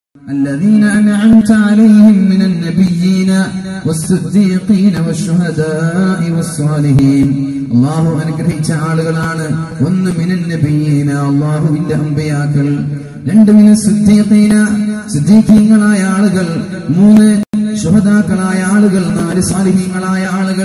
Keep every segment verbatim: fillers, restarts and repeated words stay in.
الذين أنعمت عليهم من النبيين والصديقين والشهداء والصالحين. الله അനുഗ്രഹിച്ച ആളുകളാണ്. ഒന്ന് മിനൻ നബിയീന, അല്ലാഹുവിന്റെ അമ്പിയാക്കൾ. രണ്ട് മിനൻ സിദ്ദീഖീന, സിദ്ദീഖീങ്ങളായ ആളുകൾ. മൂന്ന് ശുഹദാക്കളായ ആളുകൾ. നാല് സാലിഹീങ്ങളായ ആളുകൾ.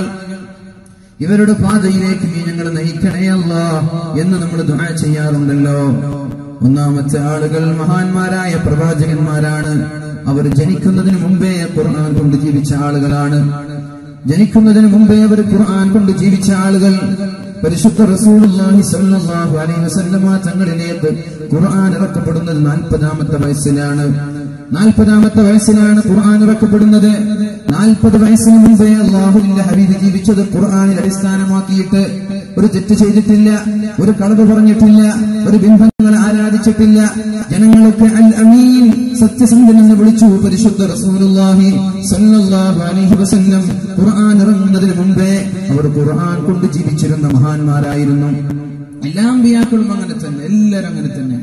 ഇവരുടെ പാതയിലേക്ക് നീ ഞങ്ങളെ നയിക്കണേ അല്ലാഹ് എന്ന് നമ്മൾ ദുആ ചെയ്യാറുണ്ടല്ലോ. ഒന്നാമത്തെ ആളുകൾ മഹാന്മാരായ പ്രവാചകന്മാരാണ്. അവർ ജനിക്കുന്നതിന് മുമ്പേ ഖുർആൻ കൊണ്ട് ജീവിച്ച ആളുകളാണ്. ജനിക്കുന്നതിന് മുമ്പേ അവർ ഖുർആൻ കൊണ്ട് ജീവിച്ച ആളുകൾ. പരിശുദ്ധ റസൂലുള്ളാഹി സ്വല്ലല്ലാഹു അലൈഹി വസല്ലമ തങ്ങളിലേക്ക് ഖുർആൻ ഇറക്കപ്പെടുന്നത് നാൽപ്പതാമത്തെ വയസ്സിലാണ്. നാൽപ്പതാമത്തെ വയസ്സിലാണ് ഖുർആൻ ഇറക്കപ്പെടുന്നത്. നാൽപ്പത് വയസ്സിന് മുമ്പേ അല്ലാഹുവിന്റെ ഹബീബ് ജീവിച്ചത് ഖുർആനിൽ അടിസ്ഥാനമാക്കിയിട്ട്. ഒരു തെറ്റ് ചെയ്തിട്ടില്ല, ഒരു കളവ് പറഞ്ഞിട്ടില്ല, ഒരു ബിംബങ്ങളെ ആരാധിച്ചിട്ടില്ല. ജനങ്ങൾക്ക് അൽ അമീൻ, സത്യസന്ധൻ എന്ന് വിളിച്ചു പരിശുദ്ധ റസൂലുള്ളാഹി സ്വല്ലല്ലാഹു അലൈഹി വസല്ലം. ഖുർആൻ ഇറങ്ങുന്നതിന് മുമ്പേ അവർ ഖുർആൻ കൊണ്ട് ജീവിച്ചിരുന്ന മഹാന്മാരായിരുന്നു. എല്ലാ അമ്പിയാക്കളും അങ്ങനെ തന്നെ, എല്ലാവരും അങ്ങനെ തന്നെ.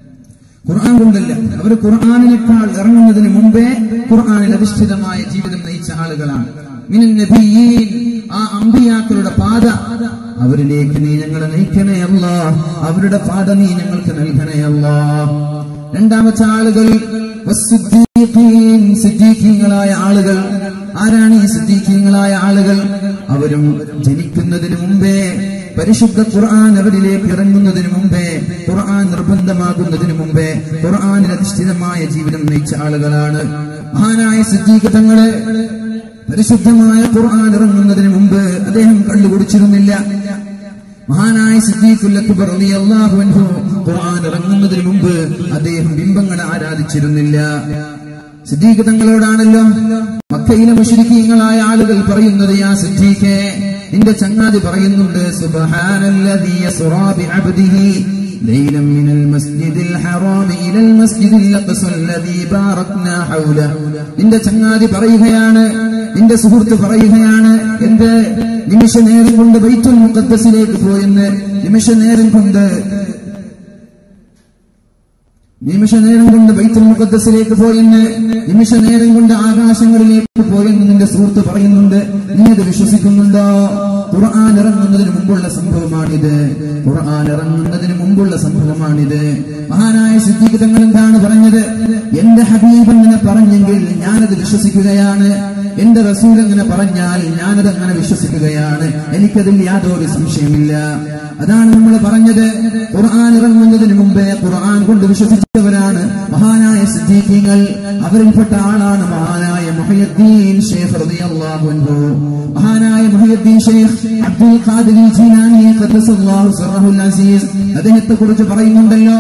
ഖുർആൻ കൊണ്ടല്ല, അവർ ഖുർആനിനേക്കാൾ ഇറങ്ങുന്നതിന് മുമ്പേ ഖുർആനിൽ അധിഷ്ഠിതമായ ജീവിതം നയിച്ച ആളുകളാണ്. മിനൻ നബിയീൻ, ആ അമ്പിയാക്കളുടെ പാത അവരിലേക്ക് നീ ഞങ്ങളെ നയിക്കണേ അല്ലാഹ്. അവരുടെ പാത നീ ഞങ്ങൾക്ക് നൽകണേ അല്ലാഹ്. രണ്ടാമത്തെ ആളുകൾ വസ്സുദ്ദീഖീൻ, സിദ്ദീഖീങ്ങളായ ആളുകൾ. ആരാണ് ഈ സിദ്ദീഖീങ്ങളായ ആളുകൾ? അവരും ജനിക്കുന്നതിന് മുമ്പേ, പരിശുദ്ധ ഖുർആൻ അവരിലേക്ക് ഇറങ്ങുന്നതിന് മുമ്പേ, ഖുർആൻ നിർബന്ധമാകുന്നതിന് മുമ്പേ ഖുർആനിൽ അധിഷ്ഠിതമായ ജീവിതം നയിച്ച ആളുകളാണ്. മഹാനായ സിദ്ദീഖ് തങ്ങള് പരിശുദ്ധമായ ഖുർആൻ ഇറങ്ങുന്നതിന് മുമ്പ് അദ്ദേഹം കള്ളുകുടിച്ചിരുന്നില്ല. മഹാനായ സിദ്ദീഖുൽ അക്ബർ റളിയല്ലാഹു അൻഹു ഖുർആൻ ഇറങ്ങുന്നതിന് മുമ്പ് അദ്ദേഹം ബിംബങ്ങളെ ആരാധിച്ചിരുന്നില്ല. സിദ്ദീഖ് തങ്ങളോടാണല്ലോ മക്കയിലെ മുശ്രിക്കീങ്ങളായ ആളുകൾ പറയുന്നത്, യാ സിദ്ദീഖേ, നിന്റെ ചങ്ങാതി പറയുന്നുണ്ട്, സുബ്ഹാനല്ലദീ യസ്റാ ബിഅബ്ദിഹി ലൈലൻ മിനൽ മസ്ജിദിൽ ഹറാം ഇലൽ മസ്ജിദിൽ അഖ്സ അല്ലദീ ബാറക്നാ ഹൗലഹു. നിന്റെ ചങ്ങാതി പറയുകയാണ്, നിന്റെ സുഹൃത്ത് പറയുകയാണ്, എന്റെ നിമിഷ നേരം കൊണ്ട് ബൈത്തുൽ മുഖദ്ദസിലേക്ക് പോയെന്ന്. നിമിഷ നേരം കൊണ്ട് നിമിഷ നേരം കൊണ്ട് ബൈത്തുൽ മുഖദ്ദസിലേക്ക് പോയെന്ന്, നിമിഷ നേരം കൊണ്ട് ആകാശങ്ങളിലേക്ക് പോയെന്ന് നിന്റെ സുഹൃത്ത് പറയുന്നുണ്ട്. നീ അത് വിശ്വസിക്കുന്നുണ്ടോ? ഖുർആൻ ഇറങ്ങുന്നതിന് മുമ്പുള്ള സംഭവമാണിത്. ഖുർആൻ ഇറങ്ങുന്നതിന് മുമ്പുള്ള സംഭവമാണിത്. മഹാനായ സിദ്ദീഖ് തങ്ങൾ എന്താണ് പറഞ്ഞത്? എന്റെ ഹബീബ് അങ്ങനെ പറഞ്ഞെങ്കിൽ ഞാനത് വിശ്വസിക്കുകയാണ്. എന്റെ റസൂൽ അങ്ങനെ പറഞ്ഞാൽ ഞാനത് അങ്ങനെ വിശ്വസിക്കുകയാണ്. എനിക്കതിൽ യാതൊരു സംശയമില്ല. അതാണ് നമ്മൾ പറഞ്ഞത്. ഖുർആൻ ഇറങ്ങുന്നതിന് മുമ്പേ ഖുർആൻ കൊണ്ട് വിശ്വസിച്ചവരാണ് മഹാനായ സിദ്ദീഖീങ്ങൾ. അവരിൽപ്പെട്ട ആളാണ് മഹാനായ മുഹയ്യിദ്ദീൻ ശൈഖ് റളിയല്ലാഹു അൻഹു. മഹാനായ മുഹയ്യിദ്ദീൻ ശൈഖ് അബ്ദുൽ ഖാദിർ ജീലാനി ഖദ്ദസല്ലാഹു സിർറഹുൽ അസീസ് അദ്ദേഹത്തെ കുറിച്ച് പറയുന്നുണ്ടല്ലോ,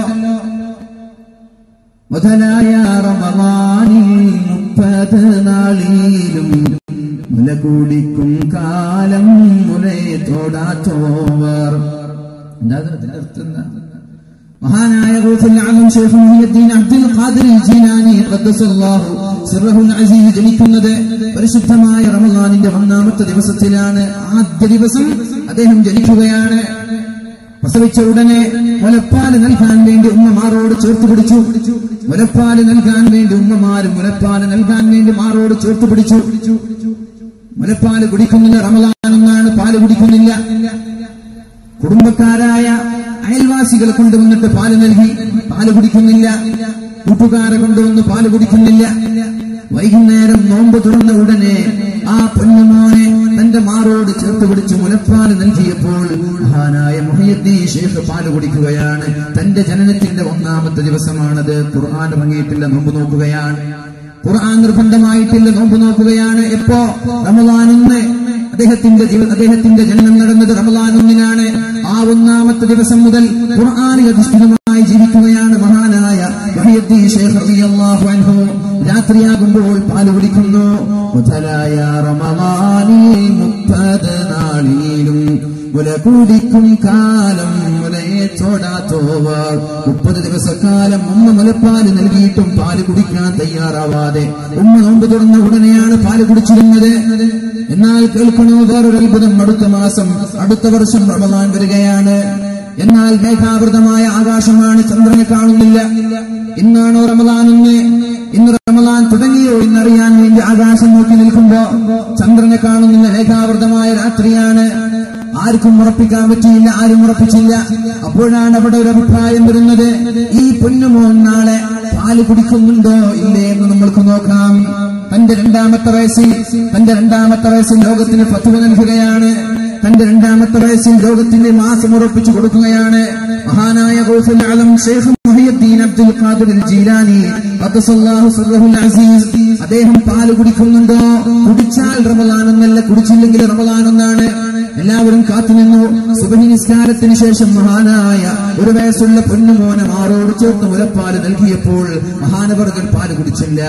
വദലായ റമളാനിൽ മുപ്പത് നാളിലും മുല കുടിക്കും കാലം മുലയെ തോടാത്തോവർ. എന്താ അതിന്റെ അർത്ഥം? എന്താ? മഹാനായ ഗൗസുൽ ആലം ശൈഖ് മുഹയ്യിദ്ദീൻ അബ്ദുൽ ഖാദിർ ജീലാനി ഖദ്ദസല്ലാഹു സിർറഹുൽ അസീസ് ജനിക്കുന്നത് പരിശുദ്ധമായ റമളാനിന്റെ ഒന്നാമത്തെ ദിവസത്തിലാണ്. ആദ്യ ദിവസം അദ്ദേഹം ജനിക്കുകയാണ്. പ്രസവിച്ച ഉടനെ മുലപ്പാല് നൽകാൻ വേണ്ടി ഉമ്മമാരോട് ചേർത്ത് പിടിച്ചു. മുലപ്പാല് നൽകാൻ വേണ്ടി ഉമ്മമാര് മുലപ്പാല് നൽകാൻ വേണ്ടി മാറോട് ചേർത്ത് പിടിച്ചു. മുലപ്പാല് കുടിക്കുന്നില്ല, റമളാൻ എന്നാണ്, പാല് കുടിക്കുന്നില്ല. കുടുംബക്കാരായ അയൽവാസികൾ കൊണ്ടുവന്നിട്ട് പാല് നൽകി, പാല് കുടിക്കുന്നില്ല. കൂട്ടുകാരെ കൊണ്ടുവന്ന് പാല് കുടിക്കുന്നില്ല. വൈകുന്നേരം നോമ്പ് തുറന്ന ഉടനെ ആ പൊന്നുമോനെ തന്റെ മാറോട് ചേർത്ത് പിടിച്ച് മുലപ്പാല് നൽകിയപ്പോൾ മഹാനായ മുഹയ്യിദ്ദീൻ ശൈഖ് പാല് കുടിക്കുകയാണ്. തന്റെ ജനനത്തിന്റെ ഒന്നാമത്തെ ദിവസമാണത്. ഖുർആൻ ഇറങ്ങിയിട്ടില്ല, നോമ്പ് നോക്കുകയാണ്. ഖുർആൻ നിർബന്ധമായിട്ടില്ല, നോമ്പ് നോക്കുകയാണ്. എപ്പോ? റമളാൻ ഒന്ന്. അദ്ദേഹത്തിന്റെ അദ്ദേഹത്തിന്റെ ജനനം നടന്നത് റമളാൻ ഒന്നിനാണ്. ആ ഒന്നാമത്തെ ദിവസം മുതൽ ഖുർആനിൽ അധിഷ്ഠിതമായി ജീവിക്കുകയാണ് മഹാനായ മുഹയ്യിദ്ദീൻ ശൈഖ് റളിയല്ലാഹു അൻഹു. രാത്രിയാകുമ്പോൾ പാല് കുടിക്കുന്നു. മുതലായ റമളാനിൽ മുപ്പത് നാളിലും മുല കുടിക്കും കാലം മുലയെ ചോടാത്തോവർ. മുപ്പത് ദിവസക്കാലം ഉമ്മ മുലപ്പാല് നൽകിയിട്ടും പാല് കുടിക്കാൻ തയ്യാറാവാതെ ഉമ്മ നോമ്പ് തുറന്ന ഉടനെയാണ് പാല് കുടിച്ചിരുന്നത്. എന്നാൽ കേൾക്കണോ വേറൊരു അത്ഭുതം? അടുത്ത മാസം, അടുത്ത വർഷം റമളാൻ വരികയാണ്. എന്നാൽ മേഘാവൃതമായ ആകാശമാണ്, ചന്ദ്രനെ കാണുന്നില്ല. ഇന്നാണോ റമളാൻ ഒന്ന്? ഇന്ന് റമളാൻ തുടങ്ങിയോ എന്നറിയാൻ വേണ്ടി ആകാശം നോക്കി നിൽക്കുമ്പോ ചന്ദ്രനെ കാണുന്ന രേഖാവൃതമായ രാത്രിയാണ്. ആർക്കും ഉറപ്പിക്കാൻ പറ്റിയില്ല, ആരും ഉറപ്പിച്ചില്ല. അപ്പോഴാണ് അവിടെ ഒരു അഭിപ്രായം വരുന്നത്, ഈ പൊന്നുമോൻ നാളെ പാല് കുടിക്കുന്നുണ്ടോ ഇല്ലേ എന്ന് നമ്മൾക്ക് നോക്കാം. തന്റെ രണ്ടാമത്തെ വയസ്സിൽ തന്റെ രണ്ടാമത്തെ വയസ്സിൽ ലോകത്തിന് ഫത്വ നൽകുകയാണ്. തന്റെ രണ്ടാമത്തെ വയസ്സിൽ ലോകത്തിന്റെ മാസം ഉറപ്പിച്ചു കൊടുക്കുകയാണ്. മഹാനായ ഗൗസുൽ ആലം ശൈഖ് മുഹയ്യിദ്ദീൻ അബ്ദുൽ ഖാദിർ ജീലാനി ഖദ്ദസല്ലാഹു സിർറഹുൽ അസീസ് അദ്ദേഹം പാല് കുടിക്കുന്നുണ്ടോ? കുടിച്ചാൽ റമളാൻ എന്നല്ല, കുടിച്ചില്ലെങ്കിൽ റമളാൻ എന്നാണ്. എല്ലാവരും കാത്തുനിന്നു. സുബഹി നിസ്കാരത്തിന് ശേഷം മഹാനായ ഒരു വയസ്സുള്ള പൊന്നുമോനെ മാറോട് ചേർത്ത് മുലപ്പാല് നൽകിയപ്പോൾ മഹാനവർകൾ പാല് കുടിച്ചില്ല.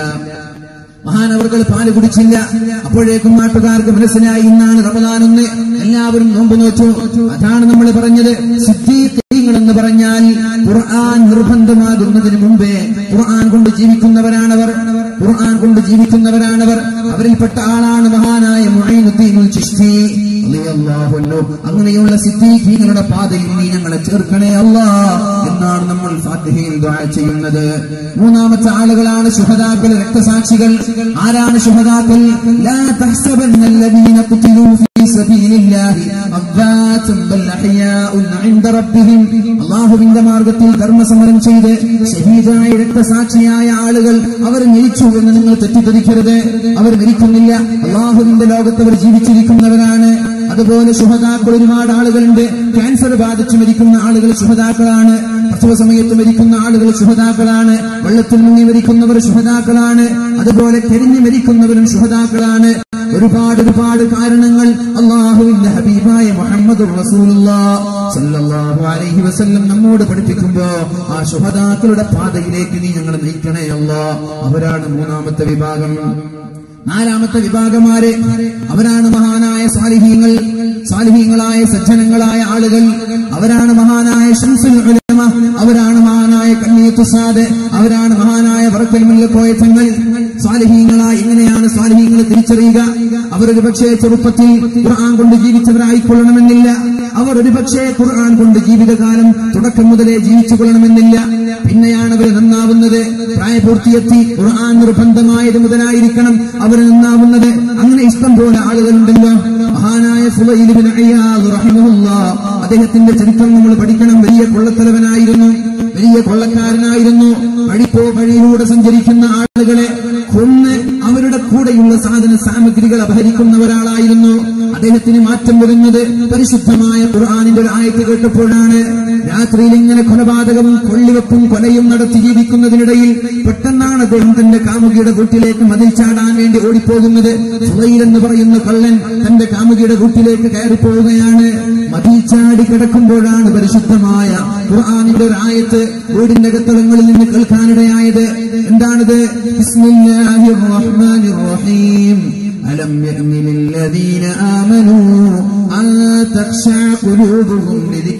മഹാനവർകൾ പാല് കുടിച്ചില്ല. അപ്പോഴേക്കും നാട്ടുകാർക്ക് മനസ്സിലായി ഇന്നാണ് റമളാനെന്ന്. എല്ലാവരും നോമ്പ് നോച്ചു. അതാണ് നമ്മൾ പറഞ്ഞത്, സിദ്ദീഖീങ്ങൾ എന്ന് പറഞ്ഞാൽ ഖുർആൻ നിർബന്ധമാകുന്നതിന് മുമ്പേ ഖുർആൻ കൊണ്ട് ജീവിക്കുന്നവരാണവർ. ഖുർആൻ കൊണ്ട് ജീവിക്കുന്നവരാണവർ. അവരിൽപ്പെട്ട ആളാണ് മഹാനായ മുഈനുദ്ദീൻ ചിശ്തി റളിയല്ലാഹു അൻഹു. അങ്ങനെയുള്ള സിദ്ദീഖീങ്ങളുടെ പാതയിൽ നീ ഞങ്ങളെ ചേർക്കണേ അല്ലാഹ് എന്നാണ് നമ്മൾ ഫാത്തിഹയിൽ ദുആ ചെയ്യുന്നത്. മൂന്നാമത്തെ ആളുകളാണ് ശുഹദാക്കൾ, രക്തസാക്ഷികൾ. ആരാണ് ശുഹദാക്കൾ? ലാ തഹ്സബന്നല്ലദീന ഖുതിലൂ ഫീ സബീലില്ലാഹി അംവാതൻ ബൽ അഹ്യാഉൻ ഇൻദ റബ്ബിഹിം. അല്ലാഹുവിന്റെ മാർഗ്ഗത്തിൽ ധർമ്മസമരം ചെയ്ത് ശഹീദായ രക്തസാക്ഷിയായ ആളുകൾ അവർ മരിച്ചു എന്ന് നിങ്ങൾ തെറ്റിദ്ധരിക്കരുത്. അവർ മരിക്കുന്നില്ല, അല്ലാഹുവിന്റെ ലോകത്ത് അവർ ജീവിച്ചിരിക്കുന്നവരാണ്. അതുപോലെ ശുഹദാക്കൾ ഒരുപാട് ആളുകളുണ്ട്. ക്യാൻസർ ബാധിച്ച് മരിക്കുന്ന ആളുകൾ ശുഹദാക്കളാണ്. പ്രസവ സമയത്ത് മരിക്കുന്ന ആളുകൾ ശുഹദാക്കളാണ്. വെള്ളത്തിൽ മുങ്ങി മരിക്കുന്നവർ ശുഹദാക്കളാണ്. അതുപോലെ കരിഞ്ഞു മരിക്കുന്നവരും ശുഹദാക്കളാണ്. ഒരുപാട് ഒരുപാട് കാരണങ്ങൾ അല്ലാഹുവിന്റെ ഹബീബായ മുഹമ്മദുർ റസൂലുള്ളാഹി സ്വല്ലല്ലാഹു അലൈഹി വസല്ലം നമ്മോട് പഠിപ്പിക്കുമ്പോ ആ ശുഹദാക്കളുടെ പാതയിലേക്ക് നീ ഞങ്ങളെ നയിക്കണേ അല്ലാഹ്. അവരാണ് മൂന്നാമത്തെ വിഭാഗം. നാലാമത്തെ വിഭാഗമാരെ അവരാണ് മഹാനായ സാലിഹീങ്ങൾ, സാലിഹീങ്ങളായ സജ്ജനങ്ങളായ ആളുകൾ. അവരാണ് മഹാനായ ശംസുൽ ഉലമ, അവരാണ് മഹാനായ കണ്ണിയത്തു സാദ്, അവരാണ് മഹാനായ വറക്കൽ മുല്ലക്കോയ തങ്ങൾ. സാലിഹീങ്ങളായി എങ്ങനെയാണ് സാലിഹീങ്ങളെ തിരിച്ചറിയുക? അവരൊരു പക്ഷേ ചെറുപ്പത്തിൽ ഖുർആൻ കൊണ്ട് ജീവിച്ചവരായിക്കൊള്ളണമെന്നില്ല. അവർ ഒരു പക്ഷേ ഖുർആൻ കൊണ്ട് ജീവിതകാലം തുടക്കം മുതലേ ജീവിച്ചു കൊള്ളണമെന്നില്ല. പിന്നെയാണ് അവർ നന്നാവുന്നത്. പ്രായപൂർത്തിയെത്തി ഖുർആൻ നിർബന്ധമായത് മുതലായിരിക്കണം അവർ നന്നാവുന്നത്. അങ്ങനെ ഇഷ്ടം പോലെ ആളുകളുണ്ടല്ലോ. മഹാനായ ഫുളൈൽ ഇബ്നു ഇയാദ് റഹിമഹുല്ലാഹ്, അദ്ദേഹത്തിന്റെ ചരിത്രം നമ്മൾ പഠിക്കണം. വലിയ കൊള്ളത്തലവനായിരുന്നു, വലിയ കൊള്ളക്കാരനായിരുന്നു. വഴിപ്പോ വഴിയിലൂടെ സഞ്ചരിക്കുന്ന ആളുകളെ കൊന്ന് അവരുടെ കൂടെയുള്ള സാധന സാമഗ്രികൾ അപഹരിക്കുന്ന ഒരാളായിരുന്നു. അദ്ദേഹത്തിന് മാറ്റം വരുന്നത് പരിശുദ്ധമായ ഖുർആനിന്റെ ഒരു ആയത്ത് കേട്ടപ്പോഴാണ്. രാത്രിയിൽ ഇങ്ങനെ കൊലപാതകവും കൊള്ളിവെപ്പും കൊലയും നടത്തി ജീവിക്കുന്നതിനിടയിൽ പെട്ടെന്നാണ് അദ്ദേഹം തന്റെ കാമുകിയുടെ വീട്ടിലേക്ക് മതിൽ ചാടാൻ വേണ്ടി ഓടിപ്പോകുന്നത്. ഫുളൈൽ എന്ന് പറയുന്ന കള്ളൻ തന്റെ കാമുകിയുടെ വീട്ടിലേക്ക് കയറിപ്പോവുകയാണ്. മതിൽ ചാടി കിടക്കുമ്പോഴാണ് പരിശുദ്ധമായ ഖുർആനിന്റെ ഒരു ആയത്ത് വീടിന്റെ അകത്തളങ്ങളിൽ നിന്ന് കേൾക്കാനിടയായത്. എന്താണിത്? ബിസ്മില്ലാഹിർ റഹ്മാനിർ റഹീം. അലം യഅ്നി ലില്ലദീന ആമനൂ അൻ തഖ്ശഅ ഖുലൂബുഹും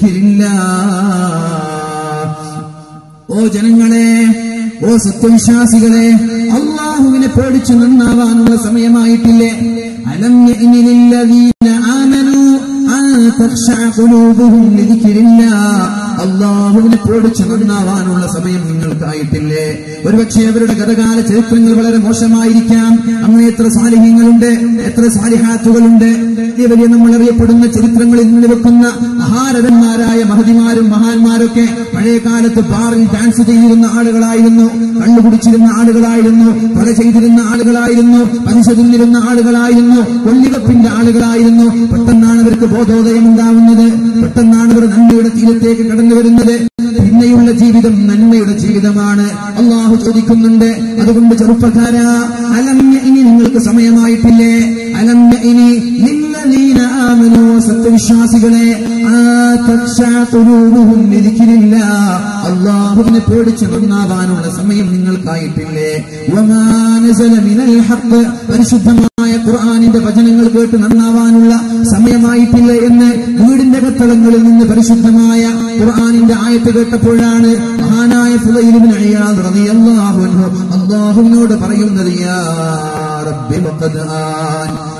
ലിദിക്രില്ലാഹ്. ഓ ജനങ്ങളെ, ഓ സത്യവിശ്വാസികളെ, അല്ലാഹുവിനെ പേടിച്ചു നന്നാവാനുള്ള സമയമായിട്ടില്ലേ? അലം യഅ്നി ലില്ലദീന ആമനൂ അൻ തഖ്ശഅ ഖുലൂബുഹും ലിദിക്രില്ലാഹ്. അല്ലാഹുവിനെ പേടിച്ചു നന്നാവാനുള്ള സമയം നിങ്ങൾക്കായിട്ടില്ലേ? ഒരുപക്ഷെ അവരുടെ ഗതകാല ചരിത്രങ്ങൾ വളരെ മോശമായിരിക്കാം. അങ്ങനെ എത്ര സാലിഹ്യങ്ങളുണ്ട്, എത്ര സാലിഹാത്തുകളുണ്ട്. വലിയ വലിയ നമ്മൾ അറിയപ്പെടുന്ന ചരിത്രങ്ങളിൽ നിന്ന് വെക്കുന്ന മഹാരഥന്മാരായ മഹതിമാരും മഹാന്മാരൊക്കെ പഴയ കാലത്ത് ബാറിൽ ഡാൻസ് ചെയ്തിരുന്ന ആളുകളായിരുന്നു, കള്ളുകുടിച്ചിരുന്ന ആളുകളായിരുന്നു, കൊല ചെയ്തിരുന്ന ആളുകളായിരുന്നു, പലിശ തിന്നിരുന്ന ആളുകളായിരുന്നു, കൊള്ളിവെപ്പിന്റെ ആളുകളായിരുന്നു. പെട്ടെന്നാണ് അവർക്ക് ബോധോദയം ഉണ്ടാവുന്നത്. പെട്ടെന്നാണ് അവർ നന്മയുടെ തീരത്തേക്ക് കടന്നു വരുന്നത്. പിന്നെയുള്ള ജീവിതം നന്മയുടെ ജീവിതമാണ്. അള്ളാഹു ചോദിക്കുന്നുണ്ട്, അതുകൊണ്ട് ചെറുപ്പക്കാരാ, അലം ഇനി നിങ്ങൾക്ക് സമയമായിട്ടില്ലേ? അലം ഇനി ലില്ലദീന ആമനൂ, സത്യവിശ്വാസികളെ, അല്ലാഹുവിനെ പേടിച്ച് നന്നാവാനുള്ള സമയം നിങ്ങൾക്കായിട്ടില്ലേ? വമാ നസല മിനൽ ഹഖ്, പരിശുദ്ധമായ ഖുർആനിന്റെ വചനങ്ങൾ കേട്ട് നന്നാവാനുള്ള സമയമായിട്ടില്ല എന്ന് വീടിന്റെ കത്തളങ്ങളിൽ നിന്ന് പരിശുദ്ധമായ ഖുർആനിന്റെ ആയത്ത് കേട്ടപ്പോഴാണ് മഹാനായ ഫുളൈൽ ഇബ്നു ഇയാദ് റളിയല്ലാഹു അൻഹു അല്ലാഹുവിനോട് പറയുന്നത്, യാ റബ്ബി വഖദ് ആൻ